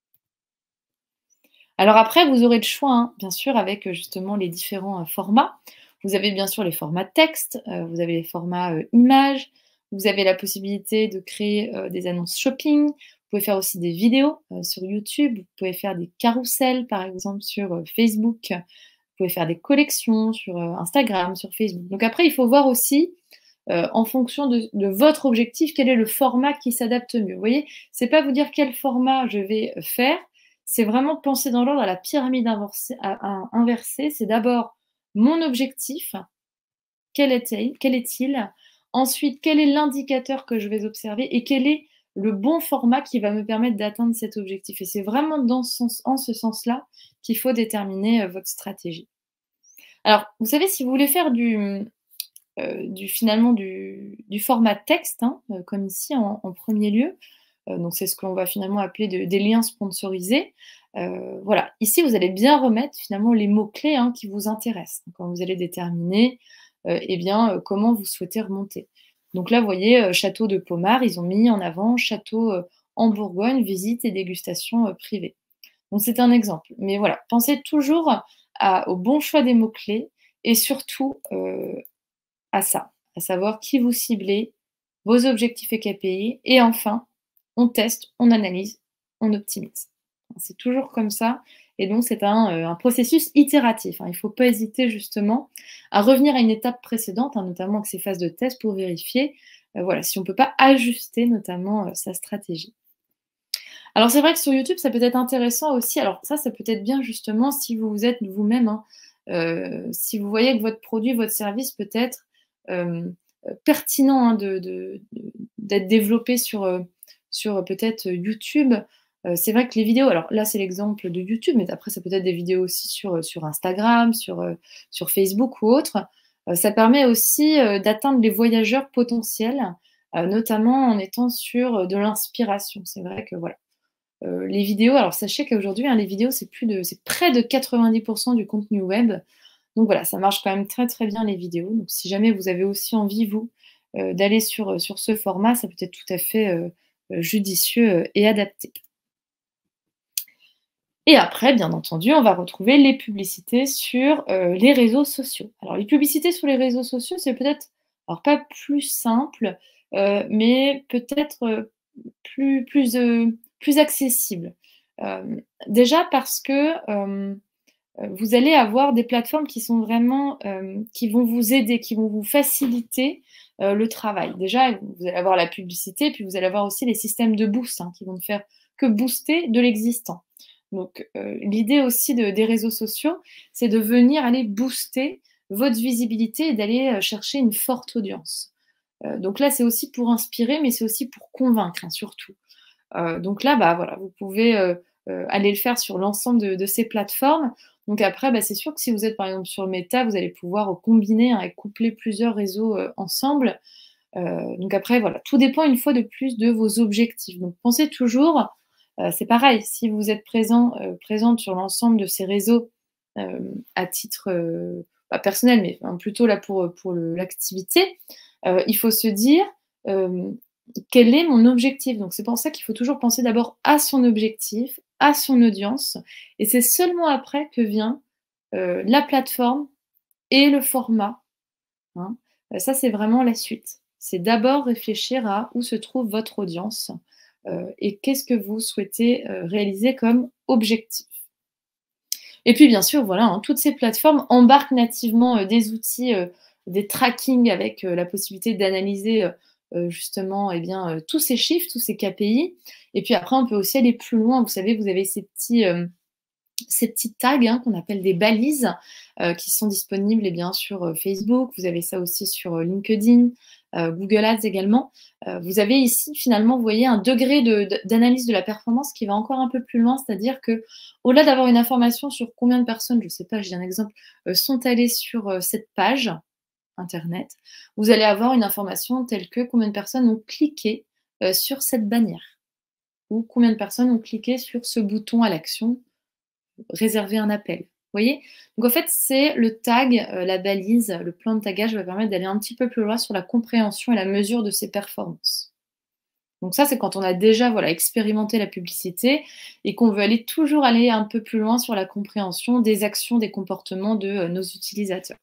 Alors après, vous aurez le choix, hein, bien sûr, avec justement les différents formats. Vous avez bien sûr les formats texte, vous avez les formats images, vous avez la possibilité de créer des annonces shopping, vous pouvez faire aussi des vidéos sur YouTube, vous pouvez faire des carousels, par exemple, sur Facebook, pouvez faire des collections sur, Instagram, sur Facebook. Donc après, il faut voir aussi, en fonction de votre objectif, quel est le format qui s'adapte mieux. Vous voyez? C'est pas vous dire quel format je vais, faire, c'est vraiment penser dans l'ordre à la pyramide inversée. C'est d'abord mon objectif, quel est-il? Ensuite, quel est l'indicateur que je vais observer et quel est le bon format qui va me permettre d'atteindre cet objectif? Et c'est vraiment dans ce sens en ce sens-là qu'il faut déterminer, votre stratégie. Alors, vous savez, si vous voulez faire finalement du format texte, hein, comme ici en 1er lieu, donc c'est ce qu'on va finalement appeler des liens sponsorisés. Voilà, ici vous allez bien remettre finalement les mots-clés, hein, qui vous intéressent, quand vous allez déterminer, eh bien, comment vous souhaitez remonter. Donc là, vous voyez, château de Pommard, ils ont mis en avant château, en Bourgogne, visite et dégustation, privée. Donc c'est un exemple. Mais voilà, pensez toujours au bon choix des mots-clés et surtout, à ça, à savoir qui vous ciblez, vos objectifs et KPI et enfin, on teste, on analyse, on optimise. C'est toujours comme ça et donc c'est un processus itératif, hein. Il ne faut pas hésiter justement à revenir à une étape précédente, hein, notamment avec ces phases de test pour vérifier, voilà, si on ne peut pas ajuster notamment, sa stratégie. Alors c'est vrai que sur YouTube, ça peut être intéressant aussi alors ça peut être bien justement si vous êtes vous-même, hein, si vous voyez que votre produit, votre service peut être, pertinent, hein, d'être développé sur peut-être YouTube. C'est vrai que les vidéos alors là, c'est l'exemple de YouTube, mais après ça peut être des vidéos aussi sur Instagram, sur Facebook ou autre. Ça permet aussi, d'atteindre les voyageurs potentiels, notamment en étant sur, de l'inspiration. C'est vrai que voilà. Les vidéos, alors sachez qu'aujourd'hui, hein, les vidéos, c'est près de 90 du contenu web. Donc voilà, ça marche quand même très, très bien les vidéos. Donc si jamais vous avez aussi envie, vous, d'aller sur ce format, ça peut être tout à fait, judicieux, et adapté. Et après, bien entendu, on va retrouver les publicités sur, les réseaux sociaux. Alors les publicités sur les réseaux sociaux, c'est peut-être alors pas plus simple, mais peut-être, plus accessible. Déjà parce que, vous allez avoir des plateformes qui sont vraiment, qui vont vous aider, qui vont vous faciliter, le travail. Déjà, vous allez avoir la publicité, puis vous allez avoir aussi les systèmes de boost, hein, qui vont ne faire que booster de l'existant. Donc, l'idée aussi des réseaux sociaux, c'est de venir aller booster votre visibilité et d'aller, chercher une forte audience. Donc là, c'est aussi pour inspirer, mais c'est aussi pour convaincre, hein, surtout. Donc là, bah, voilà, vous pouvez, aller le faire sur l'ensemble de ces plateformes. Donc après, bah, c'est sûr que si vous êtes par exemple sur Meta, vous allez pouvoir, combiner, hein, et coupler plusieurs réseaux, ensemble. Donc après, voilà, tout dépend une fois de plus de vos objectifs. Donc pensez toujours, c'est pareil, si vous êtes présente sur l'ensemble de ces réseaux, à titre, pas personnel, mais enfin, plutôt là pour l'activité, il faut se dire, quel est mon objectif? Donc c'est pour ça qu'il faut toujours penser d'abord à son objectif, à son audience et c'est seulement après que vient, la plateforme et le format, hein. Ça, c'est vraiment la suite. C'est d'abord réfléchir à où se trouve votre audience, et qu'est-ce que vous souhaitez, réaliser comme objectif. Et puis bien sûr, voilà, hein, toutes ces plateformes embarquent nativement, des outils, des tracking avec, la possibilité d'analyser, justement, eh bien, tous ces chiffres, tous ces KPI. Et puis après, on peut aussi aller plus loin. Vous savez, vous avez ces petits tags, hein, qu'on appelle des balises, qui sont disponibles eh bien, sur Facebook. Vous avez ça aussi sur LinkedIn, Google Ads également. Vous avez ici finalement, vous voyez, un degré d'analyse de la performance qui va encore un peu plus loin, c'est-à-dire que au-delà d'avoir une information sur combien de personnes, je ne sais pas, je dis un exemple, sont allées sur cette page internet, vous allez avoir une information telle que combien de personnes ont cliqué sur cette bannière ou combien de personnes ont cliqué sur ce bouton à l'action réserver un appel. Vous voyez? Donc en fait, c'est le tag, la balise, le plan de tagage va permettre d'aller un petit peu plus loin sur la compréhension et la mesure de ses performances. Donc ça, c'est quand on a déjà voilà, expérimenté la publicité et qu'on veut toujours aller un peu plus loin sur la compréhension des actions, des comportements de nos utilisateurs.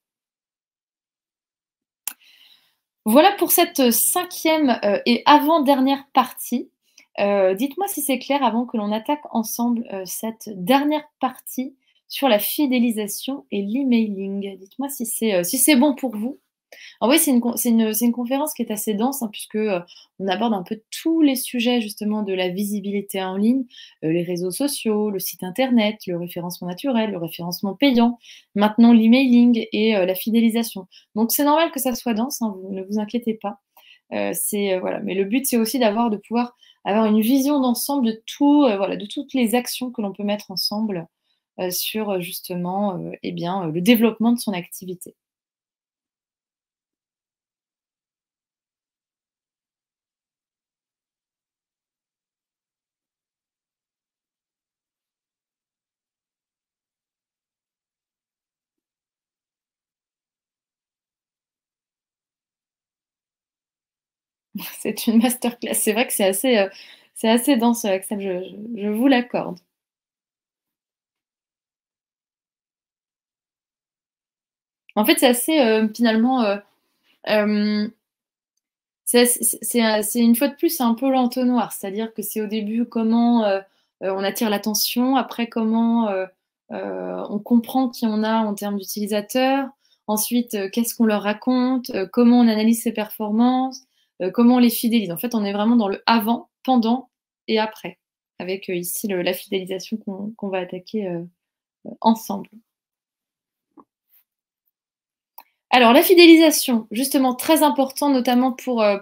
Voilà pour cette 5e et avant-dernière partie. Dites-moi si c'est clair avant que l'on attaque ensemble cette dernière partie sur la fidélisation et l'emailing. Dites-moi si c'est bon pour vous. Alors oui, c'est une conférence qui est assez dense, hein, puisque, on aborde un peu tous les sujets justement de la visibilité en ligne, les réseaux sociaux, le site internet, le référencement naturel, le référencement payant, maintenant l'emailing et la fidélisation. Donc c'est normal que ça soit dense, hein, vous ne vous inquiétez pas. Voilà, mais le but, c'est aussi de pouvoir avoir une vision d'ensemble de tout, voilà, de toutes les actions que l'on peut mettre ensemble, sur, justement, eh bien, le développement de son activité. C'est une masterclass. C'est vrai que c'est assez dense, Axel, je vous l'accorde. En fait, c'est assez, finalement, hem, c'est une fois de plus, c'est un peu l'entonnoir. C'est-à-dire que c'est au début comment, on attire l'attention, après comment, on comprend qui on a en termes d'utilisateurs. Ensuite, qu'est-ce qu'on leur raconte, comment on analyse ses performances, comment on les fidélise. En fait, on est vraiment dans le avant, pendant et après, avec, ici la fidélisation qu'on va attaquer, ensemble. Alors la fidélisation, justement très important notamment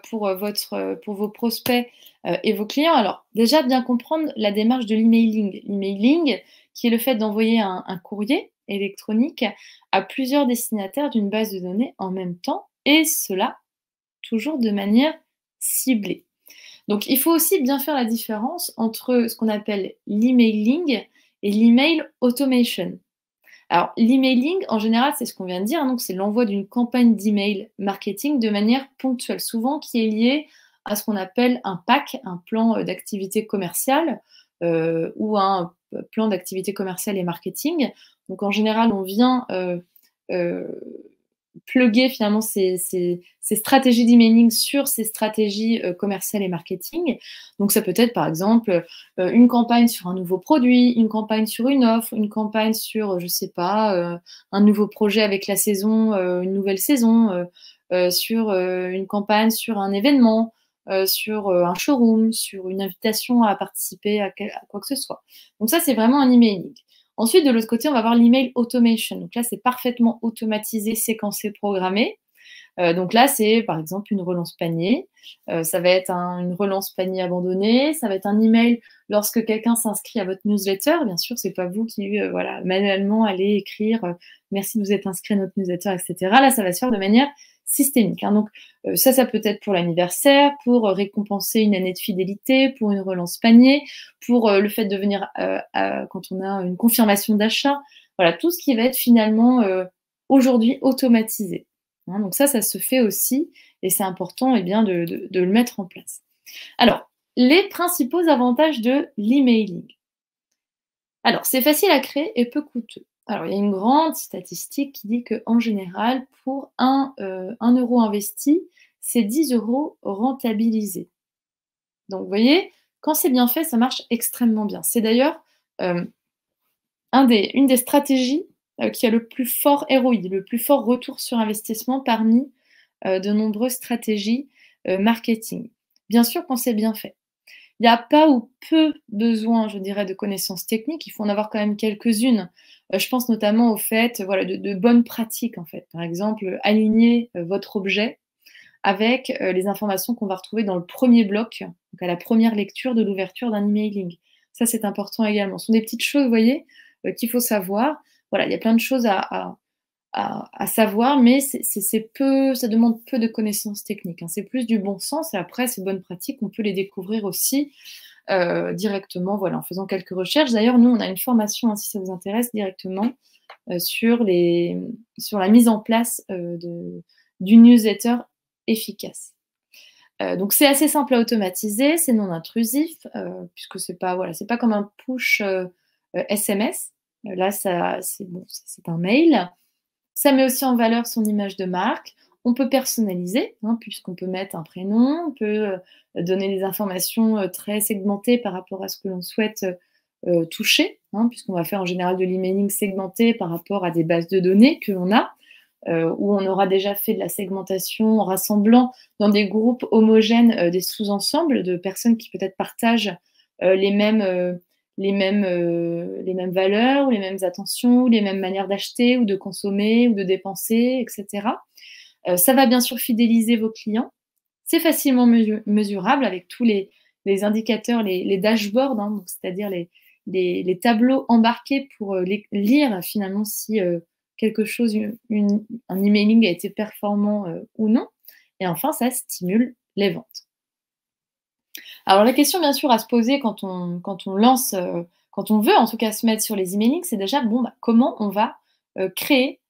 pour vos prospects, et vos clients. Alors déjà bien comprendre la démarche de l'emailing. L'emailing qui est le fait d'envoyer un courrier électronique à plusieurs destinataires d'une base de données en même temps et cela toujours de manière ciblée. Donc il faut aussi bien faire la différence entre ce qu'on appelle l'emailing et l'email automation. Alors, l'emailing, en général, c'est ce qu'on vient de dire, hein, donc c'est l'envoi d'une campagne d'email marketing de manière ponctuelle, souvent qui est liée à ce qu'on appelle un PAC, un plan d'activité commerciale ou un plan d'activité commerciale et marketing. Donc, en général, on vient euh, plugger finalement ces stratégies d'emailing sur ces stratégies commerciales et marketing. Donc ça peut être par exemple une campagne sur un nouveau produit, une campagne sur une offre, une campagne sur, je sais pas, un nouveau projet avec la saison, une nouvelle saison, sur une campagne sur un événement, sur un showroom, sur une invitation à participer à quoi que ce soit. Donc ça, c'est vraiment un emailing. Ensuite, de l'autre côté, on va avoir l'email automation. Donc là, c'est parfaitement automatisé, séquencé, programmé. Donc là, c'est par exemple une relance panier. Ça va être une relance panier abandonné. Ça va être un email lorsque quelqu'un s'inscrit à votre newsletter. Bien sûr, c'est pas vous qui voilà, manuellement allez écrire merci de vous être inscrit à notre newsletter, etc. Là, ça va se faire de manière systémique, hein. Donc ça peut être pour l'anniversaire, pour récompenser une année de fidélité, pour une relance panier, pour le fait de venir quand on a une confirmation d'achat. Voilà, tout ce qui va être finalement aujourd'hui automatisé. Hein, donc ça se fait aussi et c'est important eh bien, de le mettre en place. Alors, les principaux avantages de l'emailing. Alors, c'est facile à créer et peu coûteux. Alors, il y a une grande statistique qui dit qu'en général, pour 1 euro investi, c'est 10 euros rentabilisés. Donc, vous voyez, quand c'est bien fait, ça marche extrêmement bien. C'est d'ailleurs euh, une des stratégies qui a le plus fort ROI, le plus fort retour sur investissement parmi de nombreuses stratégies marketing. Bien sûr quand c'est bien fait. Il n'y a pas ou peu besoin, je dirais, de connaissances techniques. Il faut en avoir quand même quelques-unes. Je pense notamment au fait voilà, de bonnes pratiques, en fait. Par exemple, aligner votre objet avec les informations qu'on va retrouver dans le premier bloc, donc à la première lecture de l'ouverture d'un emailing. Ça, c'est important également. Ce sont des petites choses, vous voyez, qu'il faut savoir. Voilà, il y a plein de choses à savoir, mais ça demande peu de connaissances techniques, hein. C'est plus du bon sens et après, ces bonnes pratiques, on peut les découvrir aussi directement, voilà, en faisant quelques recherches. D'ailleurs, nous, on a une formation, hein, si ça vous intéresse, directement sur la mise en place d'une newsletter efficace. Donc c'est assez simple à automatiser, c'est non intrusif, puisque c'est pas comme un push SMS. Là, c'est un mail. Ça met aussi en valeur son image de marque. On peut personnaliser, hein, puisqu'on peut mettre un prénom, on peut donner des informations très segmentées par rapport à ce que l'on souhaite toucher. hein, puisqu'on va faire en général de l'emailing segmenté par rapport à des bases de données que l'on a, où on aura déjà fait de la segmentation en rassemblant dans des groupes homogènes des sous-ensembles de personnes qui peut-être partagent les mêmes valeurs, ou les mêmes attentions, ou les mêmes manières d'acheter, ou de consommer, ou de dépenser, etc. Ça va bien sûr fidéliser vos clients. C'est facilement mesurable avec tous les indicateurs, les dashboards, hein, c'est-à-dire les tableaux embarqués pour lire finalement si quelque chose, un emailing a été performant ou non. Et enfin, ça stimule les ventes. Alors la question bien sûr à se poser quand on lance, quand on veut en tout cas se mettre sur les emailings, c'est déjà bon, comment on va créer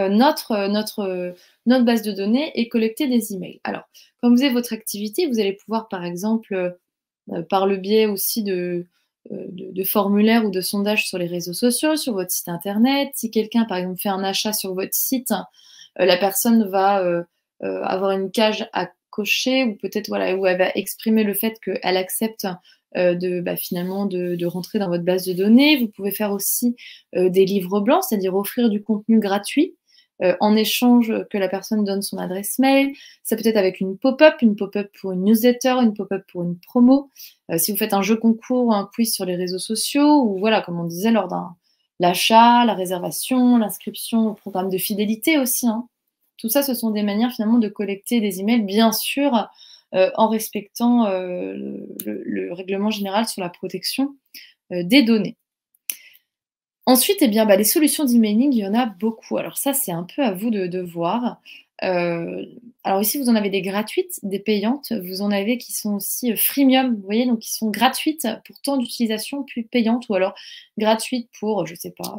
notre base de données et collecter des emails. Alors, quand vous avez votre activité, vous allez pouvoir par exemple, par le biais aussi de formulaires ou de sondages sur les réseaux sociaux, sur votre site internet. Si quelqu'un par exemple fait un achat sur votre site, la personne va avoir une case à cocher, ou peut-être voilà, où elle va exprimer le fait qu'elle accepte finalement de rentrer dans votre base de données. Vous pouvez faire aussi des livres blancs, c'est-à-dire offrir du contenu gratuit en échange que la personne donne son adresse mail. Ça peut être avec une pop-up pour une newsletter, une pop-up pour une promo. Si vous faites un jeu concours ou un quiz sur les réseaux sociaux, ou voilà, comme on disait, lors l'achat, la réservation, l'inscription au programme de fidélité aussi, hein. Tout ça, ce sont des manières finalement de collecter des emails, bien sûr, en respectant le règlement général sur la protection des données. Ensuite, eh bien, les solutions d'emailing, il y en a beaucoup. Alors ça, c'est un peu à vous de voir. Alors ici, vous en avez des gratuites, des payantes. Vous en avez qui sont aussi freemium, vous voyez, donc qui sont gratuites pour temps d'utilisation, puis payantes, ou alors gratuites pour, je ne sais pas,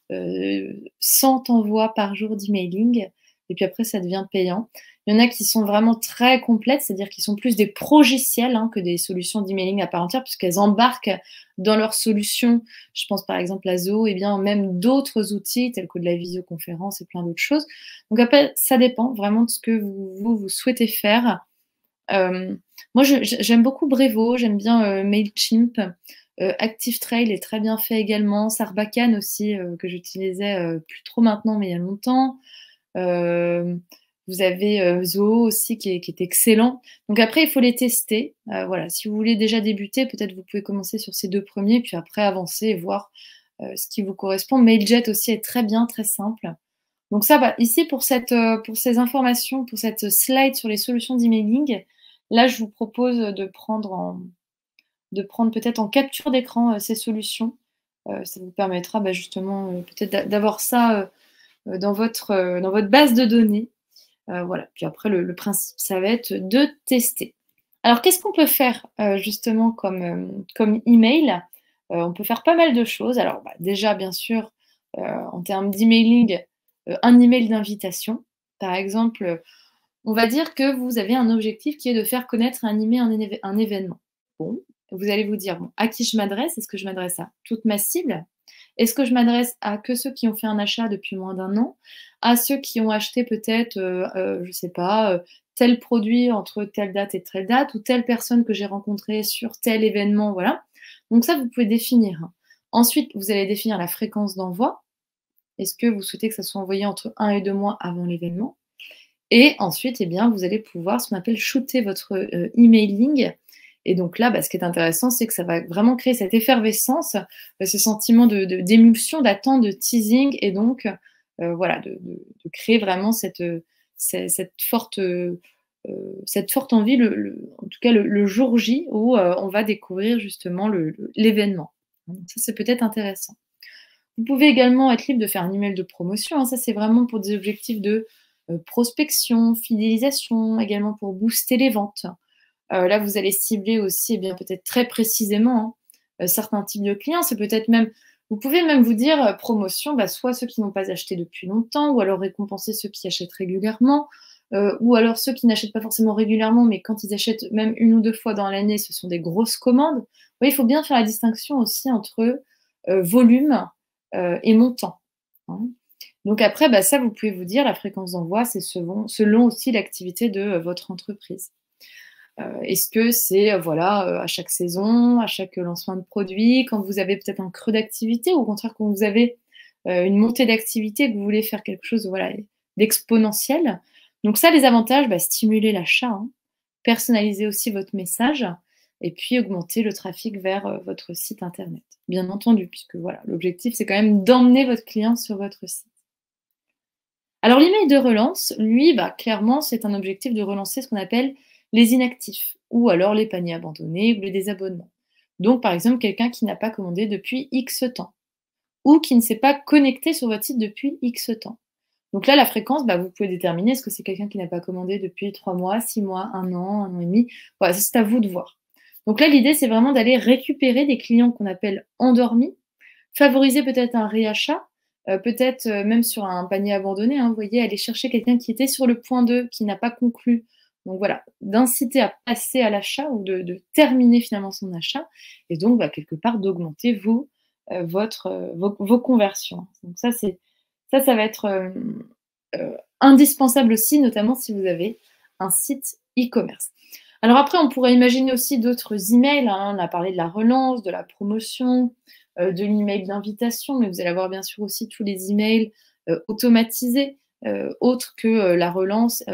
100 envois par jour d'emailing. Et puis après, ça devient payant. Il y en a qui sont vraiment très complètes, c'est-à-dire qui sont plus des progiciels que des solutions d'emailing à part entière, puisqu'elles embarquent dans leurs solutions, je pense par exemple à Zoho, et bien même d'autres outils tels que de la visioconférence et plein d'autres choses. Donc après, ça dépend vraiment de ce que vous souhaitez faire. Moi, j'aime beaucoup Brevo, j'aime bien Mailchimp. ActiveTrail est très bien fait également. Sarbacane aussi, que j'utilisais plus trop maintenant, mais il y a longtemps. Vous avez Zoho aussi qui est excellent. Donc après, il faut les tester. Voilà, si vous voulez déjà débuter, peut-être vous pouvez commencer sur ces 2 premiers, puis après avancer et voir ce qui vous correspond. Mailjet aussi est très bien, très simple. Donc ça, ici pour ces informations, pour cette slide sur les solutions d'emailing, là je vous propose de prendre peut-être en capture d'écran ces solutions. Ça vous permettra justement peut-être d'avoir ça dans votre base de données. Voilà. Puis après, le principe, ça va être de tester. Alors, qu'est-ce qu'on peut faire justement comme email? On peut faire pas mal de choses. Alors, déjà, bien sûr, en termes d'emailing, un email d'invitation. Par exemple, on va dire que vous avez un objectif qui est de faire connaître un événement. Bon, vous allez vous dire, bon, à qui je m'adresse? Est-ce que je m'adresse à toute ma cible? Est-ce que je m'adresse à que ceux qui ont fait un achat depuis moins d'1 an? À ceux qui ont acheté peut-être, je sais pas, tel produit entre telle date et telle date, ou telle personne que j'ai rencontrée sur tel événement, voilà. Donc ça, vous pouvez définir. Ensuite, vous allez définir la fréquence d'envoi. Est-ce que vous souhaitez que ça soit envoyé entre 1 et 2 mois avant l'événement? Et ensuite, eh bien, vous allez pouvoir, ce qu'on appelle, shooter votre emailing. Et donc là, ce qui est intéressant, c'est que ça va vraiment créer cette effervescence, ce sentiment d'émulsion, d'attente, de teasing, et donc voilà, de créer vraiment cette forte envie, en tout cas le jour J, où on va découvrir justement l'événement. Donc ça, c'est peut-être intéressant. Vous pouvez également être libre de faire un email de promotion, hein. Ça, c'est vraiment pour des objectifs de prospection, fidélisation, également pour booster les ventes. Là, vous allez cibler aussi, peut-être très précisément, certains types de clients. C'est peut-être même, vous pouvez même vous dire promotion, soit ceux qui n'ont pas acheté depuis longtemps, ou alors récompenser ceux qui achètent régulièrement, ou alors ceux qui n'achètent pas forcément régulièrement, mais quand ils achètent même 1 ou 2 fois dans l'année, ce sont des grosses commandes. Vous voyez, il faut bien faire la distinction aussi entre volume et montant, hein. Donc après, ça, vous pouvez vous dire, la fréquence d'envoi, c'est selon aussi l'activité de votre entreprise. Est-ce que c'est, voilà, à chaque saison, à chaque lancement de produit, quand vous avez peut-être un creux d'activité ou au contraire quand vous avez, une montée d'activité, que vous voulez faire quelque chose, voilà, d'exponentiel. Donc ça, les avantages, bah, stimuler l'achat, hein, personnaliser aussi votre message et puis augmenter le trafic vers, votre site internet. Bien entendu, puisque voilà, l'objectif, c'est quand même d'emmener votre client sur votre site. Alors l'email de relance, lui, bah, clairement, c'est un objectif de relancer ce qu'on appelle les inactifs ou alors les paniers abandonnés ou les désabonnements. Donc par exemple, quelqu'un qui n'a pas commandé depuis X temps ou qui ne s'est pas connecté sur votre site depuis X temps. Donc là, la fréquence, bah, vous pouvez déterminer, est-ce que c'est quelqu'un qui n'a pas commandé depuis 3 mois, 6 mois, 1 an et demi? Voilà, c'est à vous de voir. Donc là, l'idée, c'est vraiment d'aller récupérer des clients qu'on appelle endormis, favoriser peut-être un réachat, peut-être, même sur un panier abandonné, hein, vous voyez, aller chercher quelqu'un qui était sur le point de, qui n'a pas conclu. Donc voilà, d'inciter à passer à l'achat ou de terminer finalement son achat et donc, bah, quelque part d'augmenter vous, vos conversions. Donc ça va être, indispensable aussi, notamment si vous avez un site e-commerce. Alors après, on pourrait imaginer aussi d'autres emails, hein. On a parlé de la relance, de la promotion, de l'email d'invitation, mais vous allez avoir bien sûr aussi tous les emails, automatisés, autres que, la relance,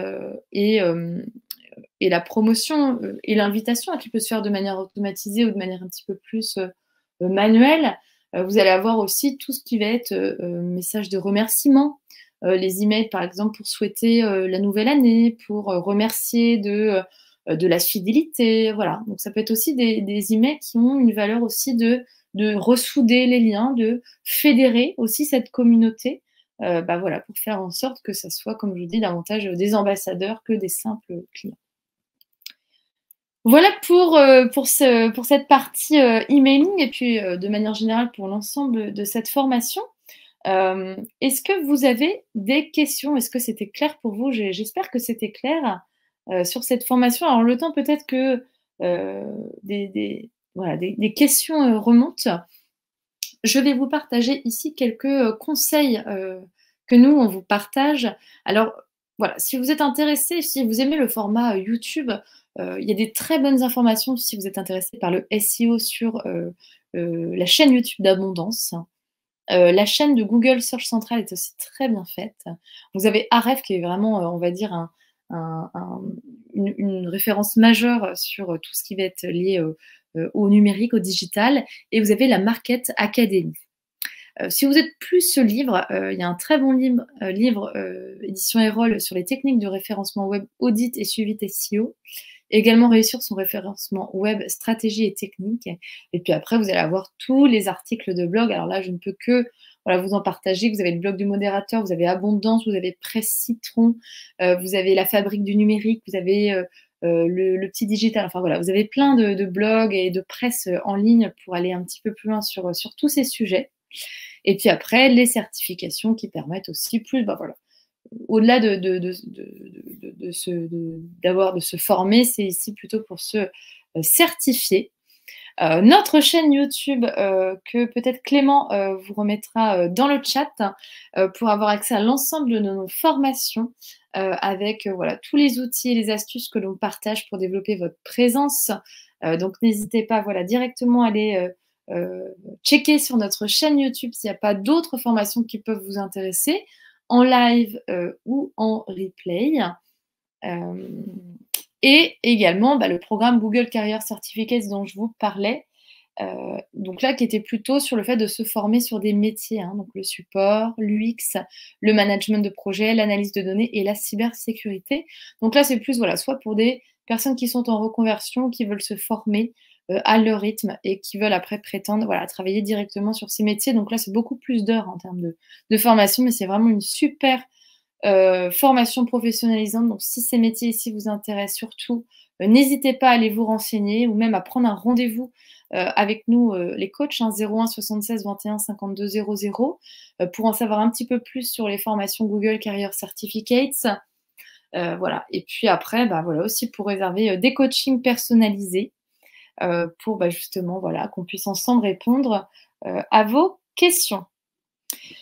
et la promotion, et l'invitation, hein, qui peut se faire de manière automatisée ou de manière un petit peu plus, manuelle. Vous allez avoir aussi tout ce qui va être, message de remerciement, les emails par exemple pour souhaiter, la nouvelle année, pour, remercier de la fidélité, voilà. Donc ça peut être aussi des emails qui ont une valeur aussi de ressouder les liens, de fédérer aussi cette communauté, bah, voilà, pour faire en sorte que ça soit, comme je dis, davantage, des ambassadeurs que des simples clients. Voilà pour cette partie, emailing et puis, de manière générale pour l'ensemble de cette formation. Est-ce que vous avez des questions? Est-ce que c'était clair pour vous? J'espère que c'était clair, sur cette formation. Alors le temps peut-être que, heu, voilà, des questions, remontent. Je vais vous partager ici quelques, conseils, que nous on vous partage. Alors voilà, si vous êtes intéressé, si vous aimez le format, YouTube, il y a des très bonnes informations si vous êtes intéressé par le SEO sur, la chaîne YouTube d'Abondance. La chaîne de Google Search Central est aussi très bien faite. Vous avez Ahref qui est vraiment, on va dire un une référence majeure sur, tout ce qui va être lié, au numérique, au digital et vous avez la Market Academy. Si vous êtes plus ce livre, il y a un très bon livre, édition Erol sur les techniques de référencement web, audit et suivi SEO. Également réussir son référencement web, stratégie et technique. Et puis après, vous allez avoir tous les articles de blog. Alors là, je ne peux que voilà, vous en partager. Vous avez le blog du modérateur, vous avez Abondance, vous avez Presse Citron, vous avez la fabrique du numérique, vous avez le petit digital. Enfin voilà, vous avez plein de blogs et de presse en ligne pour aller un petit peu plus loin sur tous ces sujets. Et puis après, les certifications qui permettent aussi plus, bah voilà, au-delà de se former, c'est ici plutôt pour se certifier. Notre chaîne YouTube, que peut-être Clément vous remettra dans le chat, pour avoir accès à l'ensemble de nos formations, avec voilà, tous les outils et les astuces que l'on partage pour développer votre présence. Donc n'hésitez pas voilà, directement à aller checker sur notre chaîne YouTube s'il n'y a pas d'autres formations qui peuvent vous intéresser, en live ou en replay. Et également bah, le programme Google Career Certificates dont je vous parlais, donc là qui était plutôt sur le fait de se former sur des métiers, hein, donc le support, l'UX, le management de projet, l'analyse de données et la cybersécurité. Donc là c'est plus voilà, soit pour des personnes qui sont en reconversion, qui veulent se former à leur rythme et qui veulent après prétendre voilà, travailler directement sur ces métiers. Donc là c'est beaucoup plus d'heures en termes de formation, mais c'est vraiment une super formation professionnalisante. Donc si ces métiers ici vous intéressent surtout, n'hésitez pas à aller vous renseigner ou même à prendre un rendez-vous avec nous, les coachs, hein, 01 76 21 52 00, pour en savoir un petit peu plus sur les formations Google Career Certificates. Voilà. Et puis après, bah, voilà, aussi pour réserver des coachings personnalisés pour bah, justement voilà, qu'on puisse ensemble répondre à vos questions.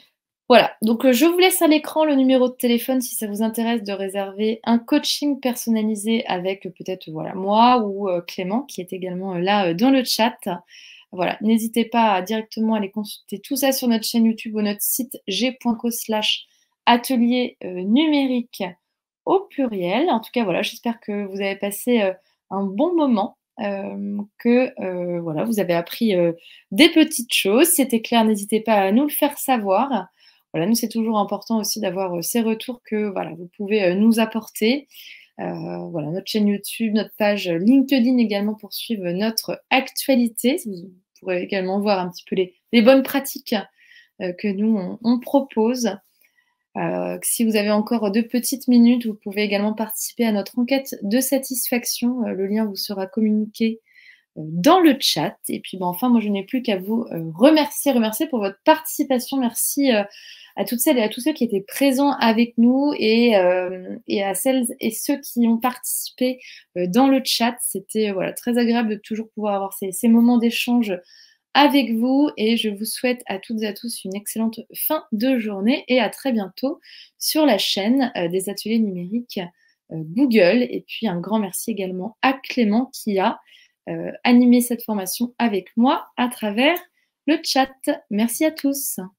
Voilà, donc je vous laisse à l'écran le numéro de téléphone si ça vous intéresse de réserver un coaching personnalisé avec, peut-être, voilà, moi ou Clément qui est également, là, dans le chat. Voilà, n'hésitez pas à directement aller consulter tout ça sur notre chaîne YouTube ou notre site g.co/atelier, numérique au pluriel. En tout cas, voilà, j'espère que vous avez passé, un bon moment, que, voilà, vous avez appris, des petites choses. Si c'était clair, n'hésitez pas à nous le faire savoir. Voilà, nous, c'est toujours important aussi d'avoir, ces retours que, voilà, vous pouvez, nous apporter. Voilà, notre chaîne YouTube, notre page LinkedIn également pour suivre notre actualité. Vous pourrez également voir un petit peu les bonnes pratiques, que nous on propose. Si vous avez encore 2 petites minutes, vous pouvez également participer à notre enquête de satisfaction. Le lien vous sera communiqué, dans le chat. Et puis, bah, enfin, moi, je n'ai plus qu'à vous, remercier pour votre participation. Merci, à toutes celles et à tous ceux qui étaient présents avec nous et à celles et ceux qui ont participé, dans le chat. C'était, voilà, très agréable de toujours pouvoir avoir ces moments d'échange avec vous et je vous souhaite à toutes et à tous une excellente fin de journée et à très bientôt sur la chaîne, des ateliers numériques, Google. Et puis un grand merci également à Clément qui a, animé cette formation avec moi à travers le chat. Merci à tous.